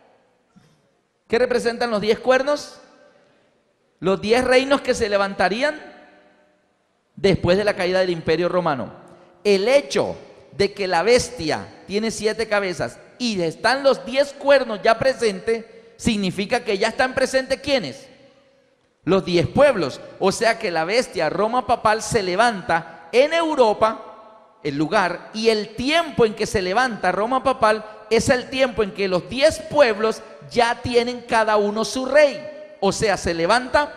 ¿Qué representan los diez cuernos? Los diez reinos que se levantarían después de la caída del Imperio Romano. El hecho de que la bestia tiene siete cabezas y están los diez cuernos ya presentes, significa que ya están presentes ¿quiénes? Los diez pueblos. O sea que la bestia, Roma papal, se levanta en Europa, el lugar, y el tiempo en que se levanta Roma papal es el tiempo en que los diez pueblos ya tienen cada uno su rey. O sea, se levanta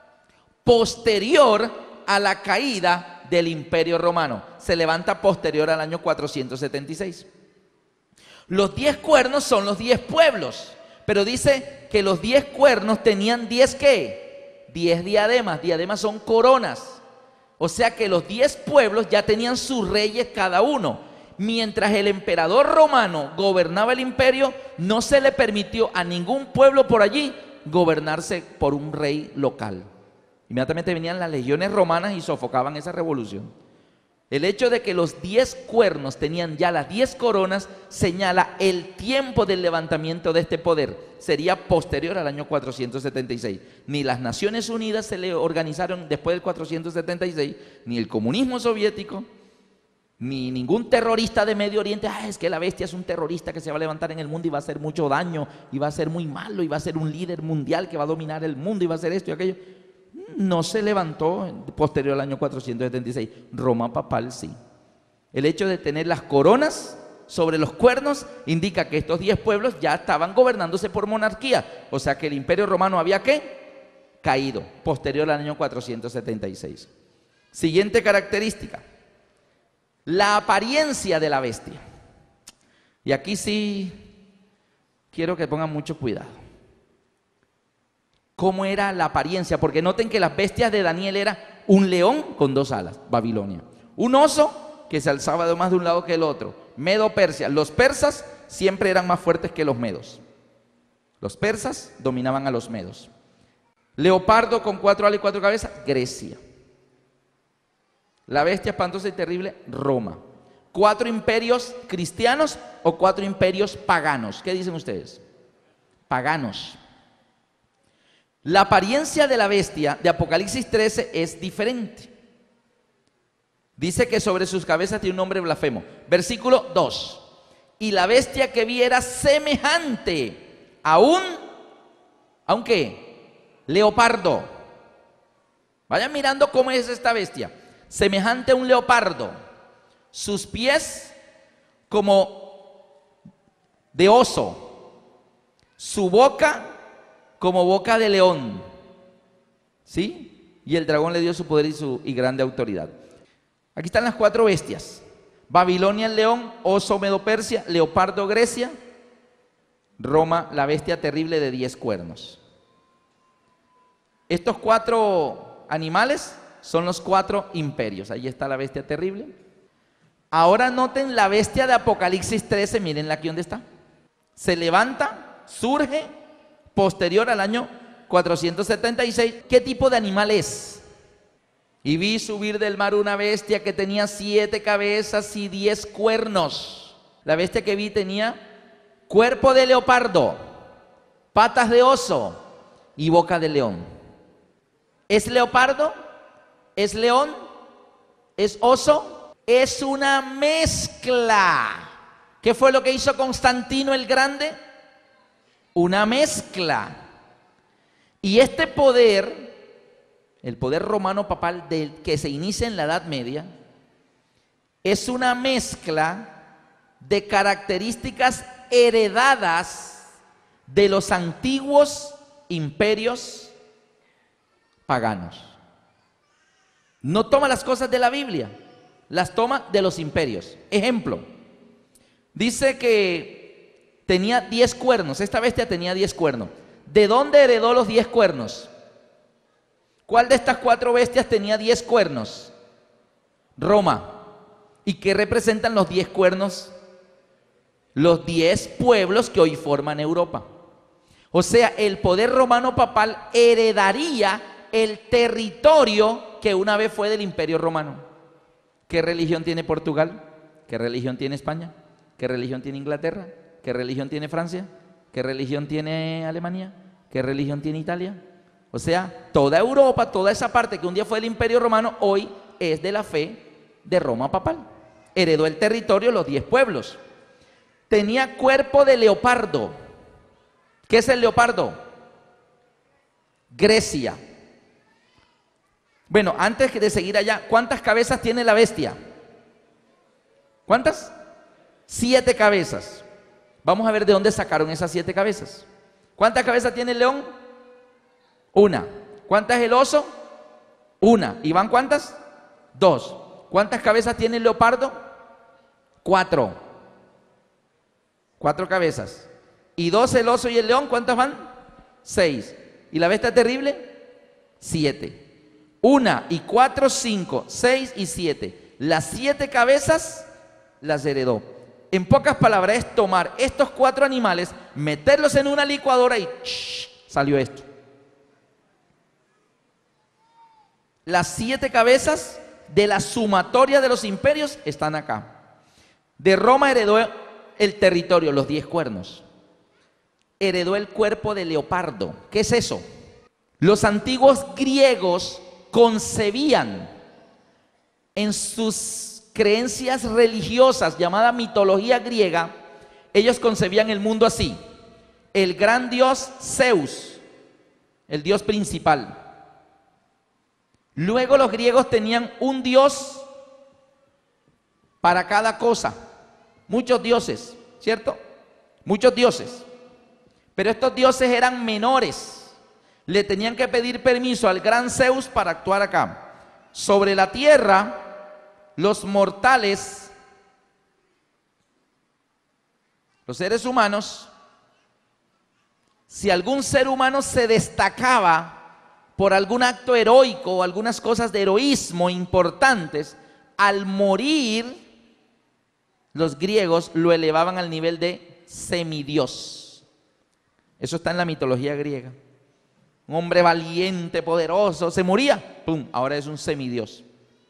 posterior a la caída del Imperio Romano. Se levanta posterior al año cuatrocientos setenta y seis. Los diez cuernos son los diez pueblos, pero dice que los diez cuernos tenían diez ¿qué? diez diademas. Diademas son coronas. O sea que los diez pueblos ya tenían sus reyes cada uno. Mientras el emperador romano gobernaba el imperio, no se le permitió a ningún pueblo por allí gobernarse por un rey local. Inmediatamente venían las legiones romanas y sofocaban esa revolución. El hecho de que los diez cuernos tenían ya las diez coronas señala el tiempo del levantamiento de este poder. Sería posterior al año cuatrocientos setenta y seis. Ni las Naciones Unidas se le organizaron después del cuatrocientos setenta y seis, ni el comunismo soviético, ni ningún terrorista de Medio Oriente. Ah, es que la bestia es un terrorista que se va a levantar en el mundo y va a hacer mucho daño, y va a ser muy malo, y va a ser un líder mundial que va a dominar el mundo, y va a hacer esto y aquello. No se levantó posterior al año cuatrocientos setenta y seis. Roma papal sí. El hecho de tener las coronas sobre los cuernos indica que estos diez pueblos ya estaban gobernándose por monarquía. O sea que el Imperio Romano había ¿qué? Caído posterior al año cuatrocientos setenta y seis. Siguiente característica: la apariencia de la bestia. Y aquí sí quiero que pongan mucho cuidado. ¿Cómo era la apariencia? Porque noten que las bestias de Daniel era un león con dos alas, Babilonia, un oso que se alzaba de más de un lado que el otro. Medo-Persia. Los persas siempre eran más fuertes que los medos. Los persas dominaban a los medos. Leopardo con cuatro alas y cuatro cabezas, Grecia. La bestia espantosa y terrible, Roma. ¿Cuatro imperios cristianos o cuatro imperios paganos? ¿Qué dicen ustedes? Paganos. La apariencia de la bestia de Apocalipsis trece es diferente. Dice que sobre sus cabezas tiene un nombre blasfemo. Versículo dos. Y la bestia que vi era semejante a un, ¿a un qué? Leopardo. Vayan mirando cómo es esta bestia. Semejante a un leopardo. Sus pies como de oso. Su boca como boca de león. ¿Sí? Y el dragón le dio su poder y su y grande autoridad. Aquí están las cuatro bestias. Babilonia el león, oso Medo-Persia, leopardo Grecia, Roma la bestia terrible de diez cuernos. Estos cuatro animales son los cuatro imperios. Ahí está la bestia terrible. Ahora noten la bestia de Apocalipsis trece, miren aquí donde está. Se levanta, surge posterior al año cuatrocientos setenta y seis. ¿Qué tipo de animal es? Y vi subir del mar una bestia que tenía siete cabezas y diez cuernos. La bestia que vi tenía cuerpo de leopardo, patas de oso y boca de león. ¿Es leopardo? ¿Es león? ¿Es oso? Es una mezcla. ¿Qué fue lo que hizo Constantino el Grande? Una mezcla. Y este poder, el poder romano papal del que se inicia en la Edad Media, es una mezcla de características heredadas de los antiguos imperios paganos. No toma las cosas de la Biblia, las toma de los imperios. Ejemplo, dice que tenía diez cuernos, esta bestia tenía diez cuernos. ¿De dónde heredó los diez cuernos? ¿Cuál de estas cuatro bestias tenía diez cuernos? Roma. ¿Y qué representan los diez cuernos? Los diez pueblos que hoy forman Europa. O sea, el poder romano papal heredaría el territorio que una vez fue del Imperio Romano. ¿Qué religión tiene Portugal? ¿Qué religión tiene España? ¿Qué religión tiene Inglaterra? ¿Qué religión tiene Francia? ¿Qué religión tiene Alemania? ¿Qué religión tiene Italia? O sea, toda Europa, toda esa parte que un día fue del Imperio Romano, hoy es de la fe de Roma papal. Heredó el territorio, los diez pueblos. Tenía cuerpo de leopardo. ¿Qué es el leopardo? Grecia. Bueno, antes de seguir allá, ¿cuántas cabezas tiene la bestia? ¿Cuántas? Siete cabezas. Vamos a ver de dónde sacaron esas siete cabezas. ¿Cuántas cabezas tiene el león? Una. ¿Cuántas el oso? Una. ¿Y van cuántas? Dos. ¿Cuántas cabezas tiene el leopardo? Cuatro. Cuatro cabezas. ¿Y dos el oso y el león? ¿Cuántas van? Seis. ¿Y la bestia terrible? Siete. Una y cuatro, cinco, seis y siete. Las siete cabezas las heredó. En pocas palabras es tomar estos cuatro animales, meterlos en una licuadora y shh, salió esto. Las siete cabezas de la sumatoria de los imperios están acá. De Roma heredó el territorio, los diez cuernos. Heredó el cuerpo de leopardo. ¿Qué es eso? Los antiguos griegos concebían en sus creencias religiosas, llamada mitología griega, ellos concebían el mundo así: el gran dios Zeus, el dios principal. Luego los griegos tenían un dios para cada cosa, muchos dioses, ¿cierto? Muchos dioses, pero estos dioses eran menores. Le tenían que pedir permiso al gran Zeus para actuar acá. Sobre la tierra, los mortales, los seres humanos, si algún ser humano se destacaba por algún acto heroico o algunas cosas de heroísmo importantes, al morir, los griegos lo elevaban al nivel de semidios. Eso está en la mitología griega. Un hombre valiente, poderoso, se moría, ¡pum!, ahora es un semidios.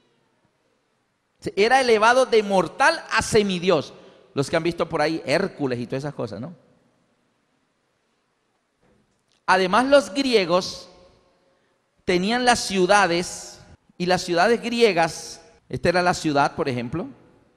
Era elevado de mortal a semidios. Los que han visto por ahí Hércules y todas esas cosas, ¿no? Además, los griegos tenían las ciudades, y las ciudades griegas, esta era la ciudad, por ejemplo,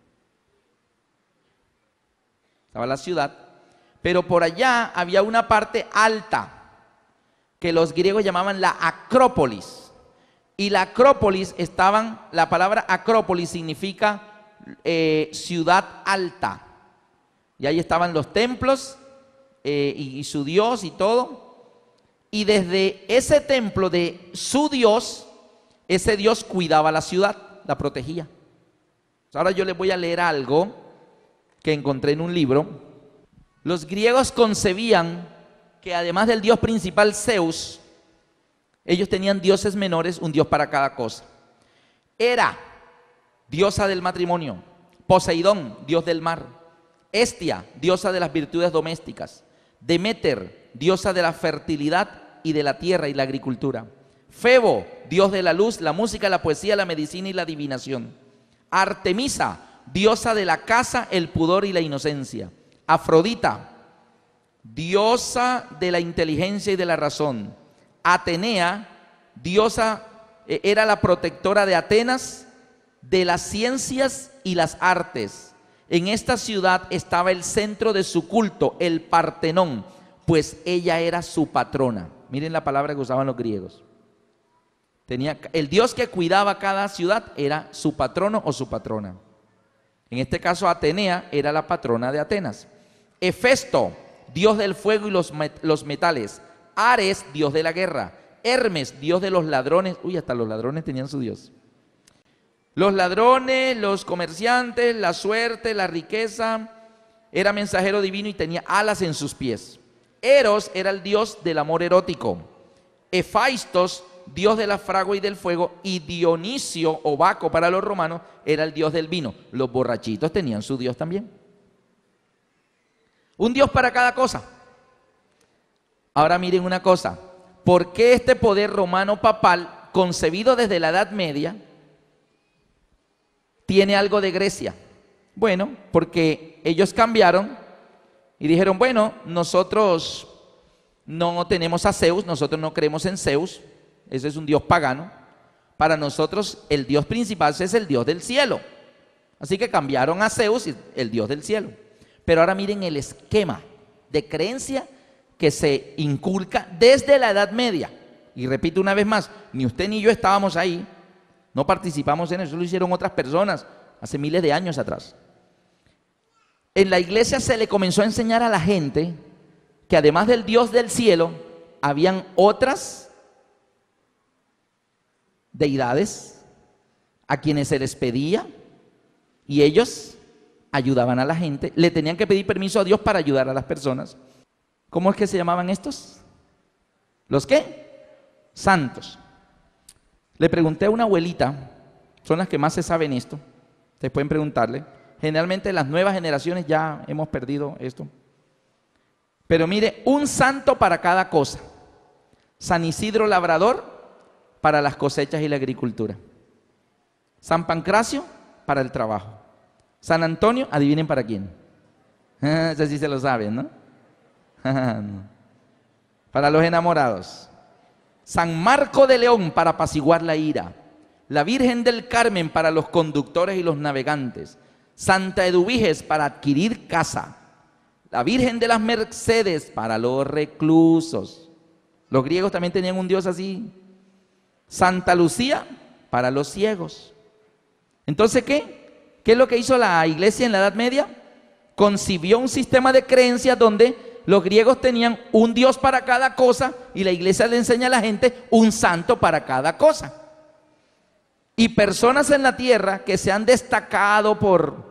estaba la ciudad, pero por allá había una parte alta que los griegos llamaban la Acrópolis. Y la Acrópolis estaban, la palabra Acrópolis significa eh, ciudad alta. Y ahí estaban los templos eh, y, y su dios y todo. Y desde ese templo de su dios, ese dios cuidaba la ciudad, la protegía. Ahora yo les voy a leer algo que encontré en un libro. Los griegos concebían que además del dios principal Zeus, ellos tenían dioses menores, un dios para cada cosa. Hera, diosa del matrimonio. Poseidón, dios del mar. Hestia, diosa de las virtudes domésticas. Deméter, diosa de la fertilidad y de la tierra y la agricultura. Febo, dios de la luz, la música, la poesía, la medicina y la adivinación. Artemisa, diosa de la caza, el pudor y la inocencia. Afrodita, diosa de la inteligencia y de la razón. Atenea, diosa, era la protectora de Atenas, de las ciencias y las artes. En esta ciudad estaba el centro de su culto, el Partenón, pues ella era su patrona. Miren la palabra que usaban los griegos. Tenía, el dios que cuidaba cada ciudad era su patrono o su patrona. En este caso, Atenea era la patrona de Atenas. Hefesto, dios del fuego y los, met, los metales. Ares, dios de la guerra. Hermes, dios de los ladrones. Uy, hasta los ladrones tenían su dios. Los ladrones, los comerciantes, la suerte, la riqueza. Era mensajero divino y tenía alas en sus pies. Eros era el dios del amor erótico. Hefaistos, dios de la fragua y del fuego. Y Dionisio, o Baco para los romanos, era el dios del vino. Los borrachitos tenían su dios también. Un dios para cada cosa. Ahora miren una cosa. ¿Por qué este poder romano papal, concebido desde la Edad Media, tiene algo de Grecia? Bueno, porque ellos cambiaron y dijeron, bueno, nosotros no tenemos a Zeus, nosotros no creemos en Zeus, ese es un dios pagano. Para nosotros el dios principal es el dios del cielo. Así que cambiaron a Zeus, el dios del cielo. Pero ahora miren el esquema de creencia que se inculca desde la Edad Media. Y repito una vez más, ni usted ni yo estábamos ahí, no participamos en eso, lo hicieron otras personas hace miles de años atrás. En la iglesia se le comenzó a enseñar a la gente que además del Dios del cielo, habían otras deidades a quienes se les pedía y ellos ayudaban a la gente, le tenían que pedir permiso a Dios para ayudar a las personas. ¿Cómo es que se llamaban estos? ¿Los qué? Santos. Le pregunté a una abuelita, son las que más se saben esto, ustedes pueden preguntarle. Generalmente las nuevas generaciones ya hemos perdido esto. Pero mire, un santo para cada cosa. San Isidro Labrador para las cosechas y la agricultura. San Pancracio para el trabajo. San Antonio, adivinen para quién. Ese sí se lo saben, ¿no? Para los enamorados. San Marco de León para apaciguar la ira. La Virgen del Carmen para los conductores y los navegantes. Santa Eduviges para adquirir casa. La Virgen de las Mercedes para los reclusos. Los griegos también tenían un dios así. Santa Lucía para los ciegos. Entonces, ¿qué? ¿Qué es lo que hizo la iglesia en la Edad Media? Concibió un sistema de creencias donde los griegos tenían un dios para cada cosa y la iglesia le enseña a la gente un santo para cada cosa. Y personas en la tierra que se han destacado por,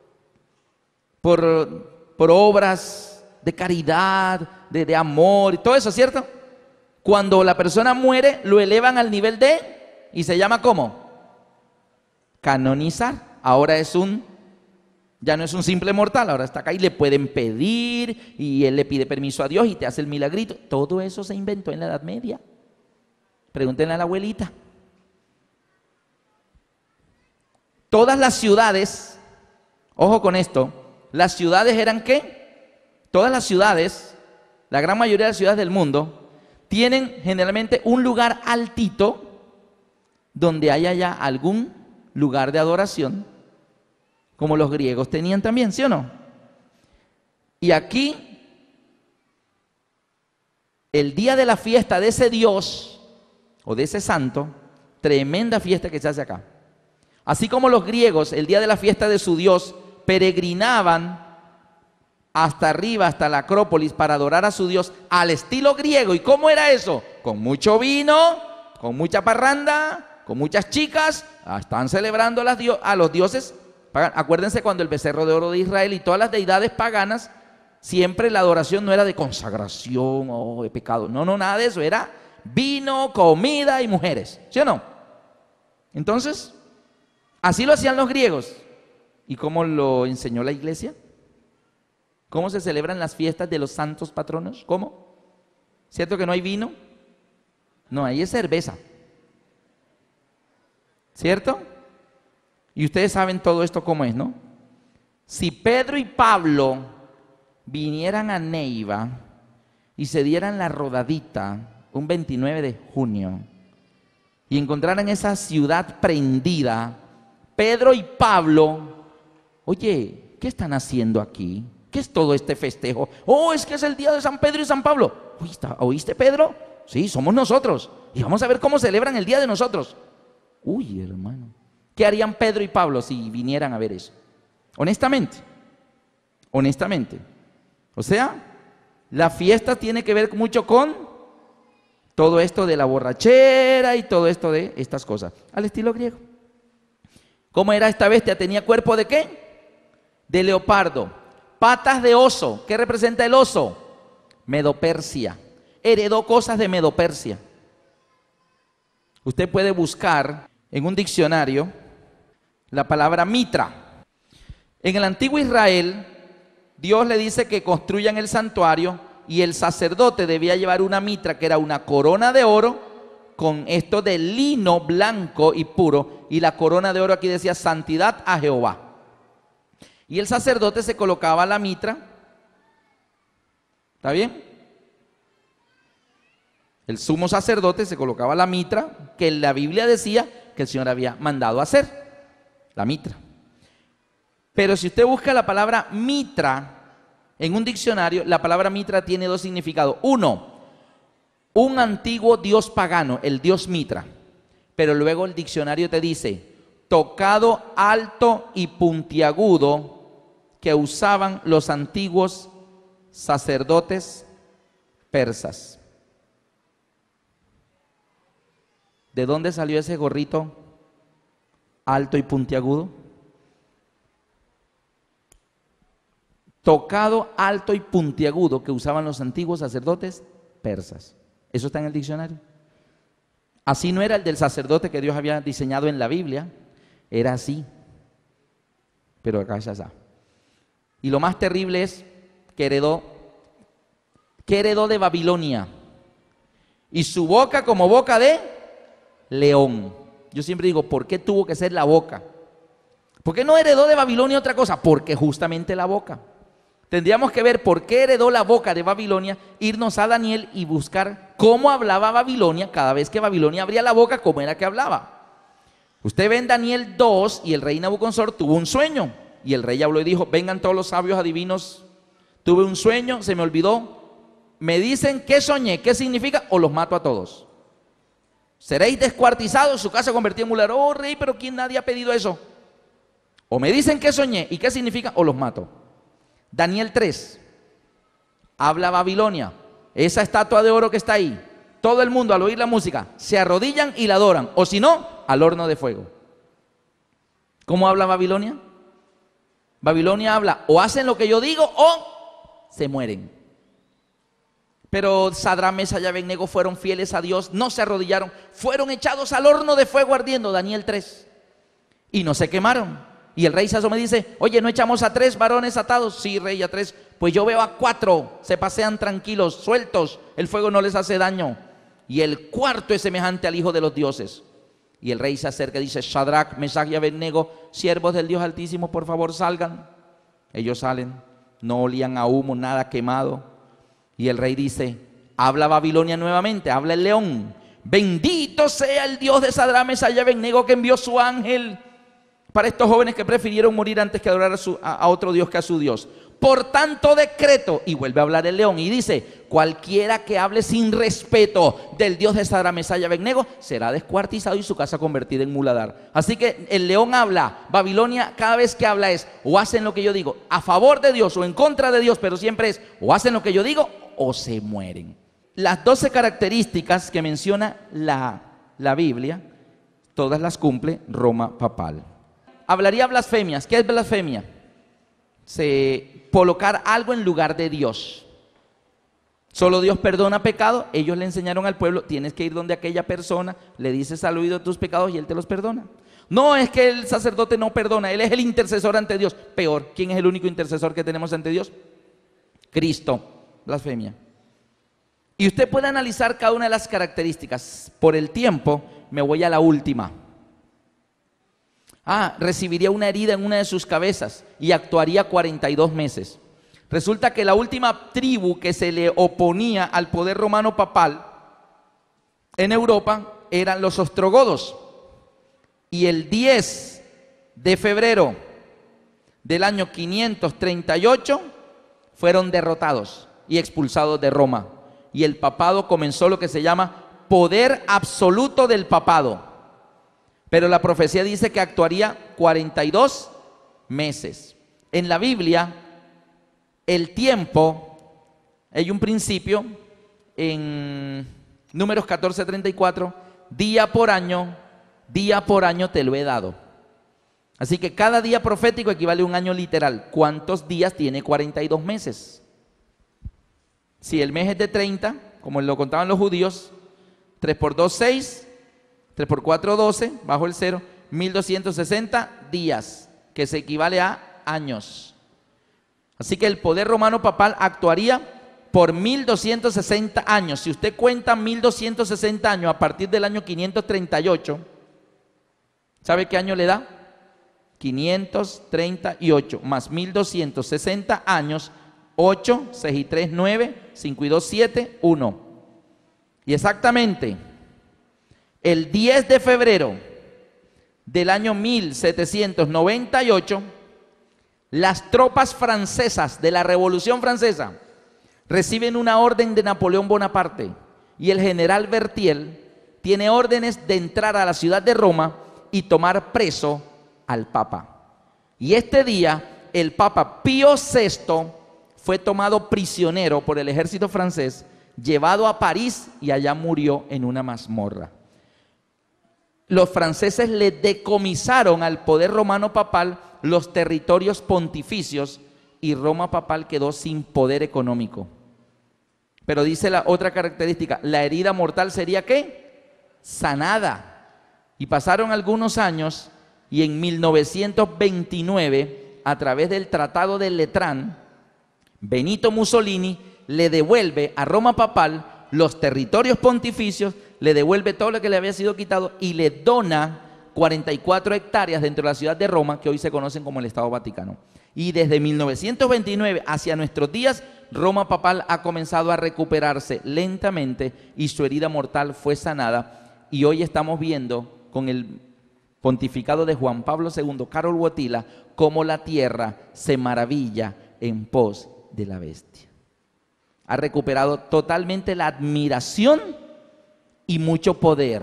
por, por obras de caridad, de, de amor y todo eso, ¿cierto? Cuando la persona muere, lo elevan al nivel de, y se llama ¿cómo? canonizar. Ahora es un, ya no es un simple mortal, ahora está acá y le pueden pedir y él le pide permiso a Dios y te hace el milagrito. Todo eso se inventó en la Edad Media. Pregúntenle a la abuelita. Todas las ciudades, ojo con esto, las ciudades eran ¿qué? Todas las ciudades, la gran mayoría de las ciudades del mundo, tienen generalmente un lugar altito donde haya ya algún lugar de adoración, como los griegos tenían también, ¿sí o no? Y aquí, el día de la fiesta de ese Dios o de ese santo, tremenda fiesta que se hace acá. Así como los griegos, el día de la fiesta de su Dios, peregrinaban hasta arriba, hasta la Acrópolis, para adorar a su Dios al estilo griego. ¿Y cómo era eso? Con mucho vino, con mucha parranda, con muchas chicas. Están celebrando a, las dio- a los dioses paganos. Acuérdense cuando el becerro de oro de Israel y todas las deidades paganas, siempre la adoración no era de consagración o de pecado. No, no, nada de eso. Era vino, comida y mujeres. ¿Sí o no? Entonces, así lo hacían los griegos. ¿Y cómo lo enseñó la iglesia? ¿Cómo se celebran las fiestas de los santos patronos? ¿Cómo? ¿Cierto que no hay vino? No, ahí es cerveza. ¿Cierto? Y ustedes saben todo esto cómo es, ¿no? Si Pedro y Pablo vinieran a Neiva y se dieran la rodadita un veintinueve de junio y encontraran esa ciudad prendida, Pedro y Pablo, oye, ¿qué están haciendo aquí? ¿Qué es todo este festejo? Oh, es que es el día de San Pedro y San Pablo. ¿Oíste, ¿Oíste, Pedro? Sí, somos nosotros. Y vamos a ver cómo celebran el día de nosotros. Uy, hermano. ¿Qué harían Pedro y Pablo si vinieran a ver eso? Honestamente. Honestamente. O sea, la fiesta tiene que ver mucho con todo esto de la borrachera y todo esto de estas cosas. Al estilo griego. ¿Cómo era esta bestia? ¿Tenía cuerpo de qué? De leopardo. Patas de oso. ¿Qué representa el oso? Medopersia. Heredó cosas de Medopersia. Usted puede buscar en un diccionario la palabra mitra. En el antiguo Israel, Dios le dice que construyan el santuario y el sacerdote debía llevar una mitra que era una corona de oro con esto de lino blanco y puro, y la corona de oro aquí decía santidad a Jehová. Y el sacerdote se colocaba la mitra, ¿está bien? El sumo sacerdote se colocaba la mitra que la Biblia decía que el Señor había mandado a hacer, la mitra. Pero si usted busca la palabra mitra en un diccionario, la palabra mitra tiene dos significados. Uno, un antiguo dios pagano, el dios Mitra. Pero luego el diccionario te dice, tocado alto y puntiagudo que usaban los antiguos sacerdotes persas. ¿De dónde salió ese gorrito alto y puntiagudo? Tocado alto y puntiagudo que usaban los antiguos sacerdotes persas. Eso está en el diccionario. Así no era el del sacerdote que Dios había diseñado en la Biblia, era así. Pero acá ya está. Y lo más terrible es que heredó, que heredó de Babilonia. Y su boca como boca de león. Yo siempre digo, ¿por qué tuvo que ser la boca? ¿Por qué no heredó de Babilonia otra cosa? Porque justamente la boca. Tendríamos que ver por qué heredó la boca de Babilonia, irnos a Daniel y buscar cómo hablaba Babilonia cada vez que Babilonia abría la boca, cómo era que hablaba. Usted ve en Daniel dos y el rey Nabucodonosor tuvo un sueño y el rey habló y dijo, vengan todos los sabios adivinos, tuve un sueño, se me olvidó, me dicen qué soñé, qué significa o los mato a todos. Seréis descuartizados, su casa convertida en muladar. Oh rey, pero ¿quién nadie ha pedido eso? O me dicen qué soñé y qué significa o los mato. Daniel tres, habla Babilonia, esa estatua de oro que está ahí, todo el mundo al oír la música se arrodillan y la adoran, o si no, al horno de fuego. ¿Cómo habla Babilonia? Babilonia habla, o hacen lo que yo digo o se mueren. Pero Sadrach, Mesach y Abednego fueron fieles a Dios, no se arrodillaron, fueron echados al horno de fuego ardiendo, Daniel tres. y no se quemaron. Y el rey se asoma y dice, oye, ¿no echamos a tres varones atados? Sí, rey, a tres. Pues yo veo a cuatro, se pasean tranquilos, sueltos, el fuego no les hace daño. Y el cuarto es semejante al Hijo de los dioses. Y el rey se acerca y dice, Shadrach, Mesach y Abednego, siervos del Dios Altísimo, por favor salgan. Ellos salen, no olían a humo, nada quemado. Y el rey dice, habla Babilonia nuevamente, habla el león. Bendito sea el Dios de Sadrach, Mesach y Abednego, que envió su ángel para estos jóvenes que prefirieron morir antes que adorar a, su, a, a otro Dios que a su Dios. Por tanto decreto, y vuelve a hablar el león y dice, cualquiera que hable sin respeto del Dios de Sadrach, Mesach y Abednego será descuartizado y su casa convertida en muladar. Así que el león habla, Babilonia cada vez que habla es o hacen lo que yo digo, a favor de Dios o en contra de Dios, pero siempre es o hacen lo que yo digo o se mueren. Las doce características que menciona la, la Biblia, todas las cumple Roma papal. Hablaría blasfemias. ¿Qué es blasfemia? Se colocar algo en lugar de Dios. Solo Dios perdona pecado. Ellos le enseñaron al pueblo, tienes que ir donde aquella persona, le dices al oído tus pecados y él te los perdona. No es que el sacerdote no perdona, él es el intercesor ante Dios. Peor, ¿quién es el único intercesor que tenemos ante Dios? Cristo. Blasfemia. Y usted puede analizar cada una de las características. Por el tiempo, me voy a la última. Ah, recibiría una herida en una de sus cabezas y actuaría cuarenta y dos meses. Resulta que la última tribu que se le oponía al poder romano papal en Europa eran los ostrogodos. Y el diez de febrero del año quinientos treinta y ocho fueron derrotados y expulsados de Roma. Y el papado comenzó lo que se llama poder absoluto del papado. Pero la profecía dice que actuaría cuarenta y dos meses. En la Biblia, el tiempo, hay un principio en Números catorce treinta y cuatro, día por año, día por año te lo he dado. Así que cada día profético equivale a un año literal. ¿Cuántos días tiene cuarenta y dos meses? Si el mes es de treinta, como lo contaban los judíos, tres por dos, seis, tres por cuatro, doce, bajo el cero, mil doscientos sesenta días, que se equivale a años. Así que el poder romano papal actuaría por mil doscientos sesenta años. Si usted cuenta mil doscientos sesenta años a partir del año quinientos treinta y ocho, ¿sabe qué año le da? quinientos treinta y ocho más mil doscientos sesenta años, ocho, seis y tres, nueve, cinco y dos, siete, uno. Y exactamente el diez de febrero del año mil setecientos noventa y ocho, las tropas francesas de la Revolución Francesa reciben una orden de Napoleón Bonaparte y el general Berthier tiene órdenes de entrar a la ciudad de Roma y tomar preso al Papa. Y este día el Papa Pío sexto fue tomado prisionero por el ejército francés, llevado a París y allá murió en una mazmorra. Los franceses le decomisaron al poder romano papal los territorios pontificios y Roma papal quedó sin poder económico. Pero dice la otra característica, la herida mortal sería ¿qué? Sanada. Y pasaron algunos años y en mil novecientos veintinueve, a través del Tratado de Letrán, Benito Mussolini le devuelve a Roma papal los territorios pontificios, le devuelve todo lo que le había sido quitado y le dona cuarenta y cuatro hectáreas dentro de la ciudad de Roma, que hoy se conocen como el Estado Vaticano. Y desde mil novecientos veintinueve hacia nuestros días, Roma papal ha comenzado a recuperarse lentamente y su herida mortal fue sanada. Y hoy estamos viendo con el pontificado de Juan Pablo segundo, Karol Wojtyla, cómo la tierra se maravilla en pos de la bestia. Ha recuperado totalmente la admiración y mucho poder.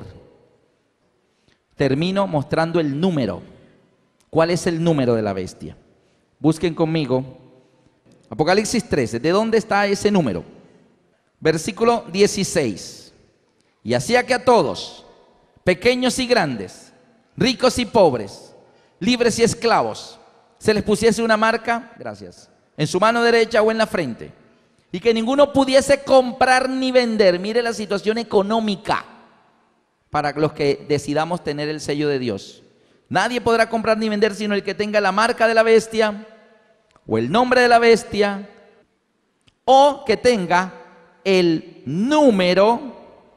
Termino mostrando el número. ¿Cuál es el número de la bestia? Busquen conmigo Apocalipsis trece. ¿De dónde está ese número? Versículo dieciséis. Y hacía que a todos, pequeños y grandes, ricos y pobres, libres y esclavos, se les pusiese una marca, gracias, en su mano derecha o en la frente, y que ninguno pudiese comprar ni vender. Mire la situación económica para los que decidamos tener el sello de Dios. Nadie podrá comprar ni vender sino el que tenga la marca de la bestia o el nombre de la bestia o que tenga el número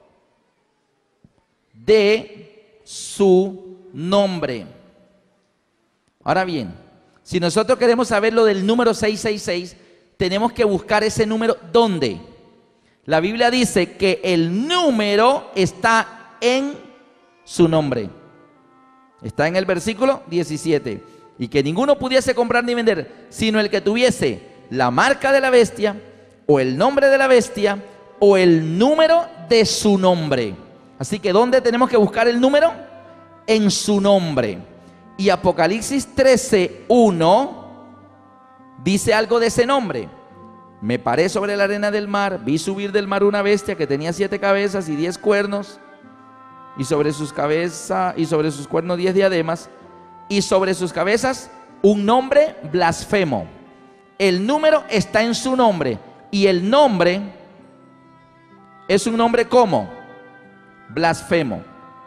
de su nombre. Ahora bien, si nosotros queremos saber lo del número seiscientos sesenta y seis, tenemos que buscar ese número ¿dónde? La Biblia dice que el número está en su nombre. Está en el versículo diecisiete. Y que ninguno pudiese comprar ni vender, sino el que tuviese la marca de la bestia, o el nombre de la bestia, o el número de su nombre. Así que ¿dónde tenemos que buscar el número? En su nombre. Y Apocalipsis trece, uno dice algo de ese nombre. Me paré sobre la arena del mar, vi subir del mar una bestia que tenía siete cabezas y diez cuernos, y sobre sus cabezas y sobre sus cuernos diez diademas, y sobre sus cabezas un nombre blasfemo. El número está en su nombre, y el nombre es un nombre ¿cómo? Blasfemo.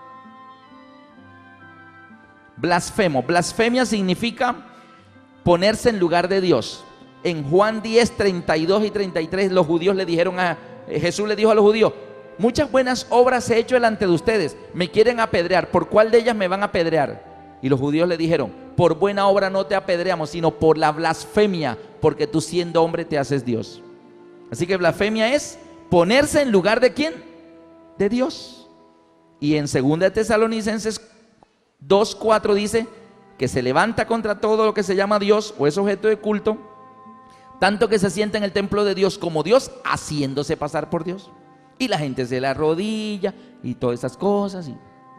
Blasfemo. Blasfemia significa ponerse en lugar de Dios. En Juan diez, treinta y dos y treinta y tres, los judíos le dijeron a Jesús, le dijo a los judíos: muchas buenas obras he hecho delante de ustedes, me quieren apedrear, ¿por cuál de ellas me van a apedrear? Y los judíos le dijeron: por buena obra no te apedreamos, sino por la blasfemia, porque tú siendo hombre te haces Dios. Así que blasfemia es ponerse en lugar de ¿quién? De Dios. Y en segunda de Tesalonicenses dos, cuatro dice que se levanta contra todo lo que se llama Dios o es objeto de culto, tanto que se sienta en el templo de Dios como Dios, haciéndose pasar por Dios. Y la gente se le arrodilla y todas esas cosas. Y...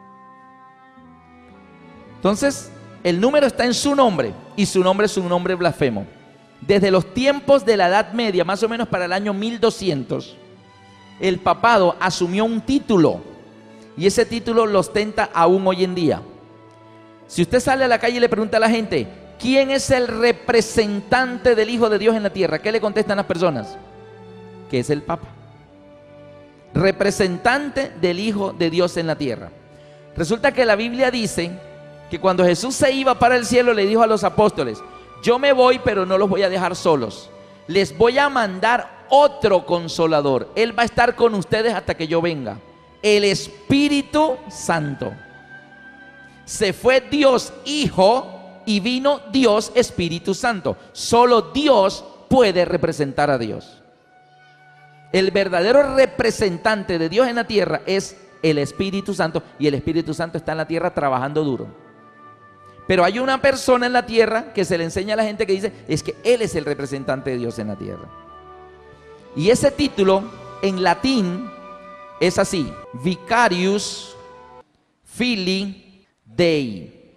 entonces, el número está en su nombre, y su nombre es un nombre blasfemo. Desde los tiempos de la Edad Media, más o menos para el año mil doscientos, el papado asumió un título, y ese título lo ostenta aún hoy en día. Si usted sale a la calle y le pregunta a la gente: ¿quién es el representante del Hijo de Dios en la tierra? ¿Qué le contestan las personas? Que es el Papa. Representante del Hijo de Dios en la tierra. Resulta que la Biblia dice que cuando Jesús se iba para el cielo, le dijo a los apóstoles: yo me voy, pero no los voy a dejar solos. Les voy a mandar otro consolador. Él va a estar con ustedes hasta que yo venga. El Espíritu Santo. Se fue Dios Hijo y vino Dios Espíritu Santo. Solo Dios puede representar a Dios. El verdadero representante de Dios en la tierra es el Espíritu Santo, y el Espíritu Santo está en la tierra trabajando duro. Pero hay una persona en la tierra que se le enseña a la gente que dice: es que Él es el representante de Dios en la tierra. Y ese título en latín es así: Vicarius Filii Dei.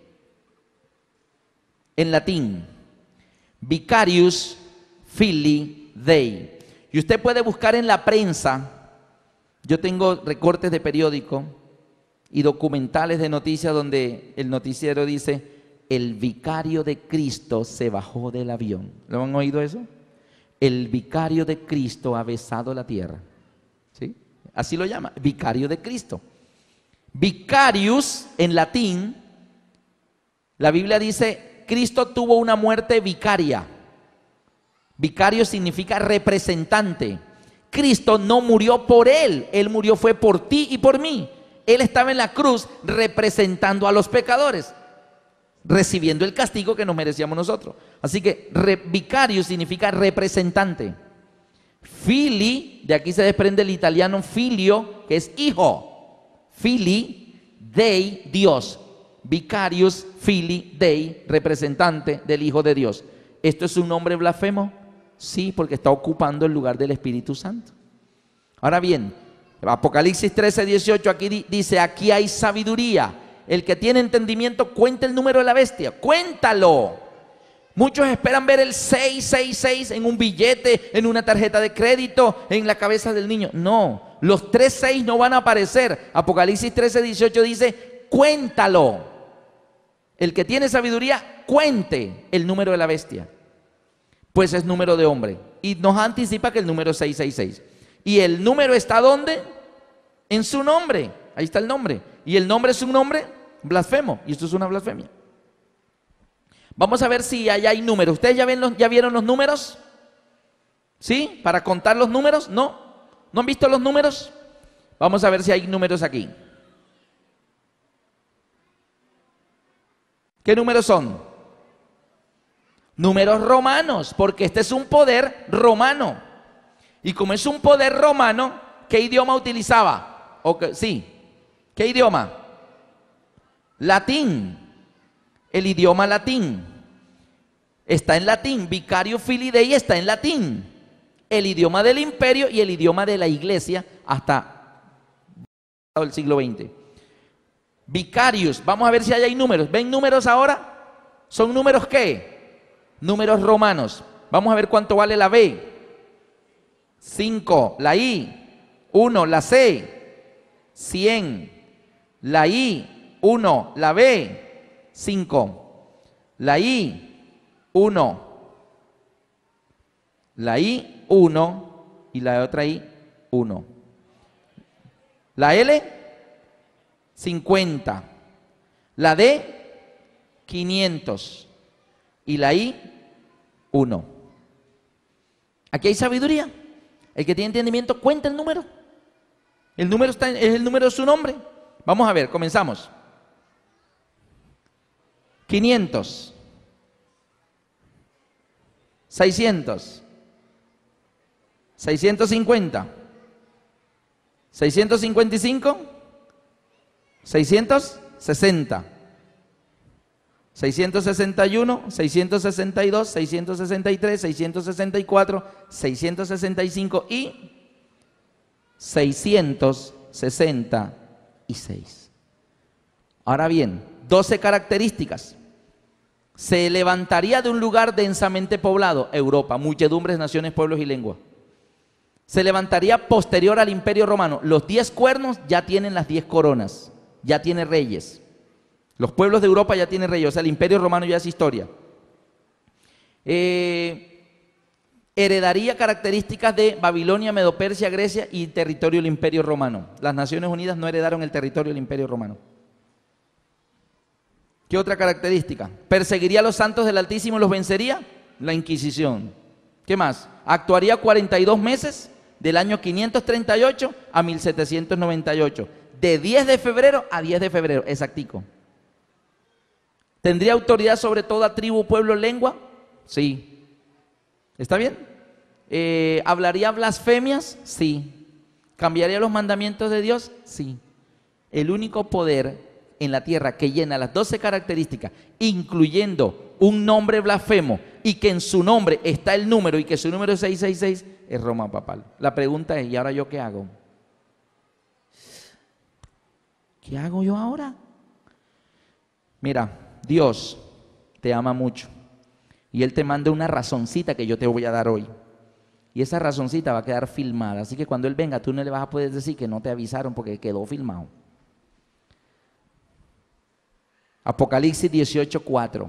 En latín, Vicarius Filii Dei. Y usted puede buscar en la prensa. Yo tengo recortes de periódico y documentales de noticias donde el noticiero dice: el vicario de Cristo se bajó del avión. ¿Lo han oído eso? El vicario de Cristo ha besado la tierra. ¿Sí? Así lo llama, vicario de Cristo. Vicarius en latín, la Biblia dice: Cristo tuvo una muerte vicaria. Vicario significa representante. Cristo no murió por él, Él murió fue por ti y por mí. Él estaba en la cruz representando a los pecadores, recibiendo el castigo que nos merecíamos nosotros. Así que re, vicario significa representante. Fili, de aquí se desprende el italiano filio, que es hijo. Filii Dei, Dios. Vicarius Filii Dei, representante del Hijo de Dios. ¿Esto es un nombre blasfemo? Sí, porque está ocupando el lugar del Espíritu Santo. Ahora bien, Apocalipsis trece, dieciocho aquí dice: aquí hay sabiduría. El que tiene entendimiento cuenta el número de la bestia. Cuéntalo. Muchos esperan ver el seiscientos sesenta y seis en un billete, en una tarjeta de crédito, en la cabeza del niño. No, los tres seis no van a aparecer. Apocalipsis trece, dieciocho dice: cuéntalo. El que tiene sabiduría, cuente el número de la bestia, pues es número de hombre. Y nos anticipa que el número es seiscientos sesenta y seis. ¿Y el número está dónde? En su nombre. Ahí está el nombre. Y el nombre es un nombre blasfemo. Y esto es una blasfemia. Vamos a ver si allá hay números. ¿Ustedes ya, ven los, ya vieron los números? ¿Sí? ¿Para contar los números? ¿No? ¿No han visto los números? Vamos a ver si hay números aquí. ¿Qué números son? Números romanos, porque este es un poder romano. Y como es un poder romano, ¿qué idioma utilizaba? ¿O qué? Sí. ¿Qué idioma? Latín. El idioma latín. Está en latín. Vicario Filii Dei está en latín. El idioma del imperio y el idioma de la iglesia hasta el siglo veinte. Vicarius. Vamos a ver si hay números. ¿Ven números ahora? ¿Son números qué? Números romanos. Vamos a ver cuánto vale la B. cinco, la I, uno, la C, cien, la I, uno, la B, cinco, la I, uno, la I, uno y la otra I, uno. La L, cincuenta, la D, quinientos y la I, uno. Aquí hay sabiduría. El que tiene entendimiento cuenta el número. El número está en, es el número de su nombre. Vamos a ver, comenzamos. quinientos, seiscientos, seiscientos cincuenta, seiscientos cincuenta y cinco, seiscientos sesenta, seiscientos sesenta y uno, seiscientos sesenta y dos, seiscientos sesenta y tres, seiscientos sesenta y cuatro, seiscientos sesenta y cinco y seiscientos sesenta y seis. Ahora bien, doce características. Se levantaría de un lugar densamente poblado, Europa, muchedumbres, naciones, pueblos y lenguas. Se levantaría posterior al Imperio Romano. Los diez cuernos ya tienen las diez coronas, ya tiene reyes. Los pueblos de Europa ya tienen reyes, o sea, el Imperio Romano ya es historia. Eh, heredaría características de Babilonia, Medo-Persia, Grecia y territorio del Imperio Romano. Las Naciones Unidas no heredaron el territorio del Imperio Romano. ¿Qué otra característica? Perseguiría a los santos del Altísimo y los vencería. La Inquisición. ¿Qué más? Actuaría cuarenta y dos meses, del año quinientos treinta y ocho a mil setecientos noventa y ocho. De diez de febrero a diez de febrero, exactico. ¿Tendría autoridad sobre toda tribu, pueblo, lengua? Sí. ¿Está bien? Eh, ¿Hablaría blasfemias? Sí. ¿Cambiaría los mandamientos de Dios? Sí. El único poder en la tierra que llena las doce características, incluyendo un nombre blasfemo y que en su nombre está el número y que su número es seiscientos sesenta y seis, es Roma papal. La pregunta es, ¿y ahora yo qué hago? ¿Qué hago yo ahora? Mira, Dios te ama mucho y Él te manda una razoncita que yo te voy a dar hoy. Y esa razoncita va a quedar filmada, así que cuando Él venga tú no le vas a poder decir que no te avisaron porque quedó filmado. Apocalipsis dieciocho, cuatro.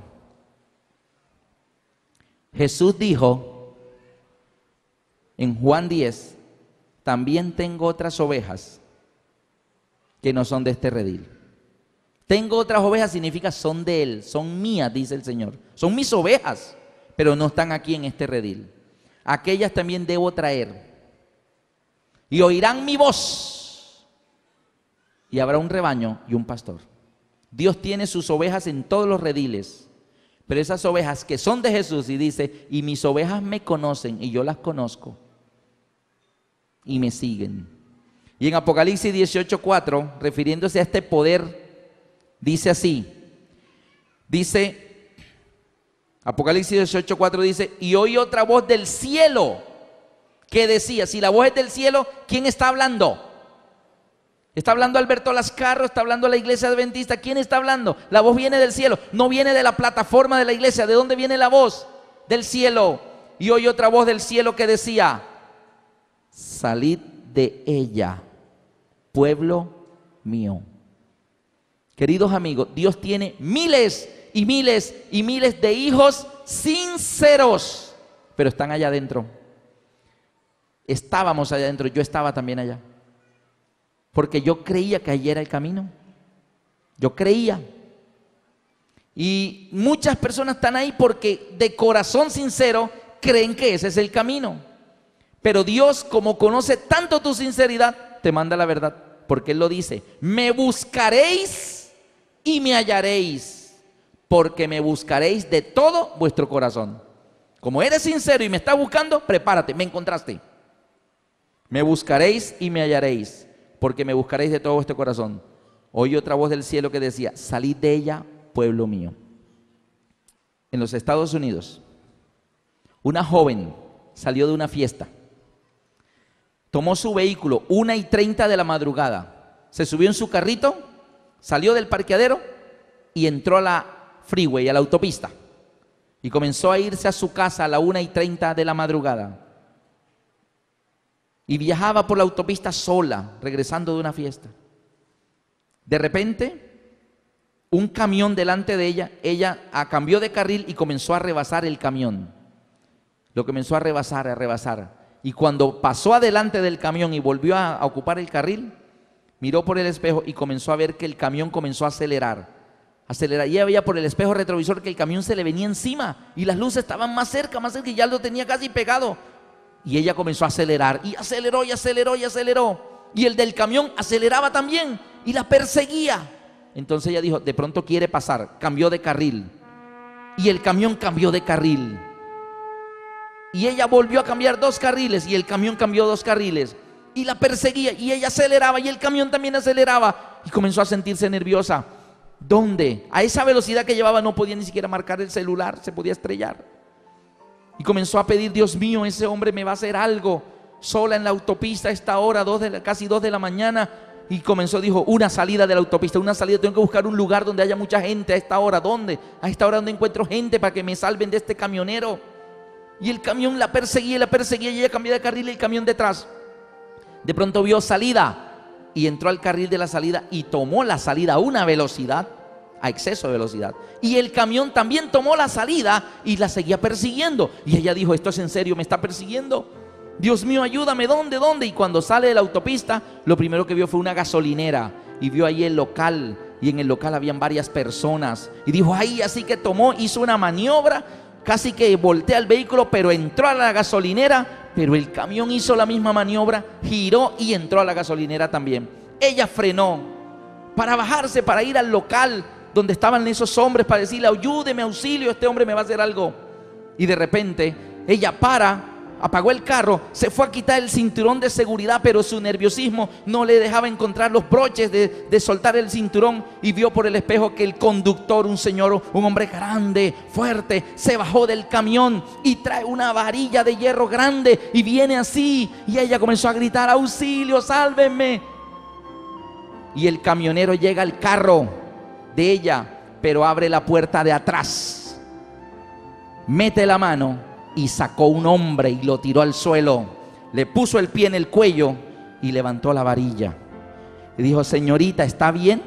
Jesús dijo en Juan diez, también tengo otras ovejas que no son de este redil. Tengo otras ovejas significa son de Él, son mías, dice el Señor. Son mis ovejas, pero no están aquí en este redil. Aquellas también debo traer. Y oirán mi voz. Y habrá un rebaño y un pastor. Dios tiene sus ovejas en todos los rediles, pero esas ovejas que son de Jesús, y dice, y mis ovejas me conocen y yo las conozco y me siguen. Y en Apocalipsis dieciocho, cuatro, refiriéndose a este poder, dice así, dice, Apocalipsis dieciocho, cuatro dice, y oí otra voz del cielo que decía, si la voz es del cielo, ¿quién está hablando? Está hablando Alberto Lascarro, está hablando la iglesia adventista. ¿Quién está hablando? La voz viene del cielo, no viene de la plataforma de la iglesia. ¿De dónde viene la voz? Del cielo. Y oí otra voz del cielo que decía, salid de ella, pueblo mío. Queridos amigos, Dios tiene miles y miles y miles de hijos sinceros, pero están allá adentro. Estábamos allá adentro, yo estaba también allá. Porque yo creía que allí era el camino. Yo creía. Y muchas personas están ahí porque de corazón sincero creen que ese es el camino. Pero Dios, como conoce tanto tu sinceridad, te manda la verdad. Porque Él lo dice: me buscaréis y me hallaréis, porque me buscaréis de todo vuestro corazón. Como eres sincero y me estás buscando, prepárate, me encontraste. Me buscaréis y me hallaréis, porque me buscaréis de todo vuestro corazón. Oí otra voz del cielo que decía: salid de ella, pueblo mío. En los Estados Unidos, una joven salió de una fiesta, tomó su vehículo, una y treinta de la madrugada, se subió en su carrito, salió del parqueadero y entró a la freeway, a la autopista, y comenzó a irse a su casa a la una y treinta de la madrugada. Y viajaba por la autopista sola, regresando de una fiesta. De repente, un camión delante de ella, ella cambió de carril y comenzó a rebasar el camión. Lo comenzó a rebasar, a rebasar. Y cuando pasó adelante del camión y volvió a, a ocupar el carril, miró por el espejo y comenzó a ver que el camión comenzó a acelerar. Acelerar. Y ella veía por el espejo retrovisor que el camión se le venía encima y las luces estaban más cerca, más cerca, y ya lo tenía casi pegado. Y ella comenzó a acelerar y aceleró y aceleró y aceleró. Y el del camión aceleraba también y la perseguía. Entonces ella dijo: de pronto quiere pasar. Cambió de carril. Y el camión cambió de carril. Y ella volvió a cambiar dos carriles y el camión cambió dos carriles. Y la perseguía y ella aceleraba y el camión también aceleraba. Y comenzó a sentirse nerviosa. ¿Dónde? A esa velocidad que llevaba no podía ni siquiera marcar el celular, se podía estrellar. Y comenzó a pedir: Dios mío, ese hombre me va a hacer algo. Sola en la autopista a esta hora, dos de la, casi dos de la mañana. Y comenzó, dijo: una salida de la autopista, una salida, tengo que buscar un lugar donde haya mucha gente a esta hora. ¿Dónde? A esta hora donde encuentro gente para que me salven de este camionero. Y el camión la perseguía, la perseguía y ella cambió de carril y el camión detrás. De pronto vio salida y entró al carril de la salida y tomó la salida a una velocidad, a exceso de velocidad. Y el camión también tomó la salida y la seguía persiguiendo. Y ella dijo: esto es en serio, me está persiguiendo. Dios mío, ayúdame, ¿dónde, dónde? Y cuando sale de la autopista, lo primero que vio fue una gasolinera. Y vio ahí el local. Y en el local habían varias personas. Y dijo: ay, así que tomó, hizo una maniobra. Casi que voltea el vehículo, pero entró a la gasolinera. Pero el camión hizo la misma maniobra, giró y entró a la gasolinera también. Ella frenó para bajarse, para ir al local donde estaban esos hombres, para decirle: ayúdeme, auxilio, este hombre me va a hacer algo. Y de repente ella para, apagó el carro, se fue a quitar el cinturón de seguridad, pero su nerviosismo no le dejaba encontrar los broches de, de soltar el cinturón. Y vio por el espejo que el conductor, un señor, un hombre grande, fuerte, se bajó del camión y trae una varilla de hierro grande y viene así. Y ella comenzó a gritar: auxilio, sálvenme. Y el camionero llega al carro de ella, pero abre la puerta de atrás, mete la mano y sacó un hombre y lo tiró al suelo, le puso el pie en el cuello y levantó la varilla y dijo: señorita, ¿está bien?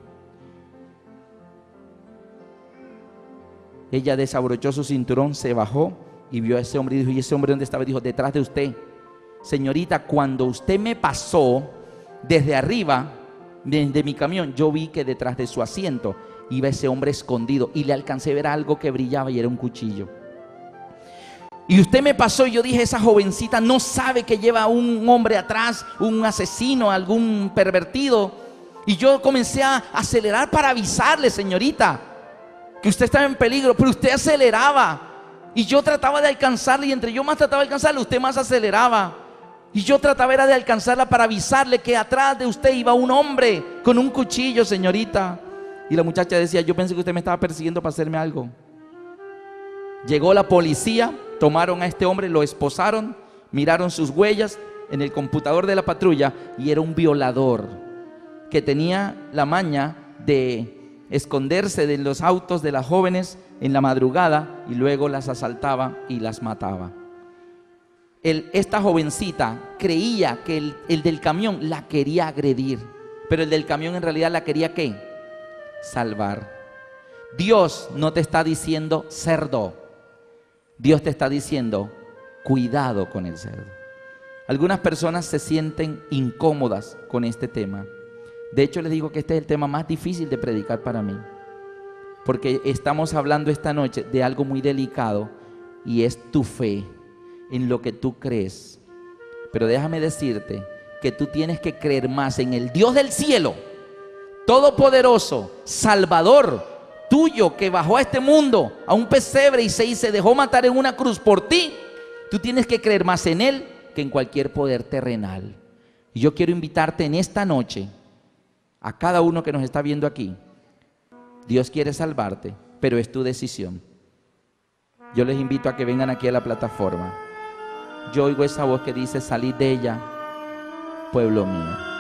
Ella desabrochó su cinturón, se bajó y vio a ese hombre y dijo: ¿y ese hombre dónde estaba? Dijo: detrás de usted. Señorita, cuando usted me pasó desde arriba, desde mi camión, yo vi que detrás de su asiento iba ese hombre escondido y le alcancé a ver algo que brillaba y era un cuchillo. Y usted me pasó y yo dije: esa jovencita no sabe que lleva un hombre atrás, un asesino, algún pervertido. Y yo comencé a acelerar para avisarle: señorita, que usted estaba en peligro, pero usted aceleraba. Y yo trataba de alcanzarle, y entre yo más trataba de alcanzarle, usted más aceleraba. Y yo trataba era de alcanzarla para avisarle que atrás de usted iba un hombre con un cuchillo, señorita. Y la muchacha decía: yo pensé que usted me estaba persiguiendo para hacerme algo. Llegó la policía, tomaron a este hombre, lo esposaron, miraron sus huellas en el computador de la patrulla y era un violador que tenía la maña de esconderse de los autos de las jóvenes en la madrugada y luego las asaltaba y las mataba. El, esta jovencita creía que el, el del camión la quería agredir, pero el del camión en realidad la quería ¿qué? Salvar. Dios no te está diciendo cerdo, Dios te está diciendo cuidado con el cerdo. Algunas personas se sienten incómodas con este tema. De hecho, les digo que este es el tema más difícil de predicar para mí, porque estamos hablando esta noche de algo muy delicado y es tu fe en lo que tú crees. Pero déjame decirte que tú tienes que creer más en el Dios del cielo, todopoderoso, salvador tuyo, que bajó a este mundo, a un pesebre y se, y se dejó matar en una cruz por ti. Tú tienes que creer más en Él que en cualquier poder terrenal. Y yo quiero invitarte en esta noche, a cada uno que nos está viendo aquí. Dios quiere salvarte, pero es tu decisión. Yo les invito a que vengan aquí a la plataforma. Yo oigo esa voz que dice: salid de ella, pueblo mío.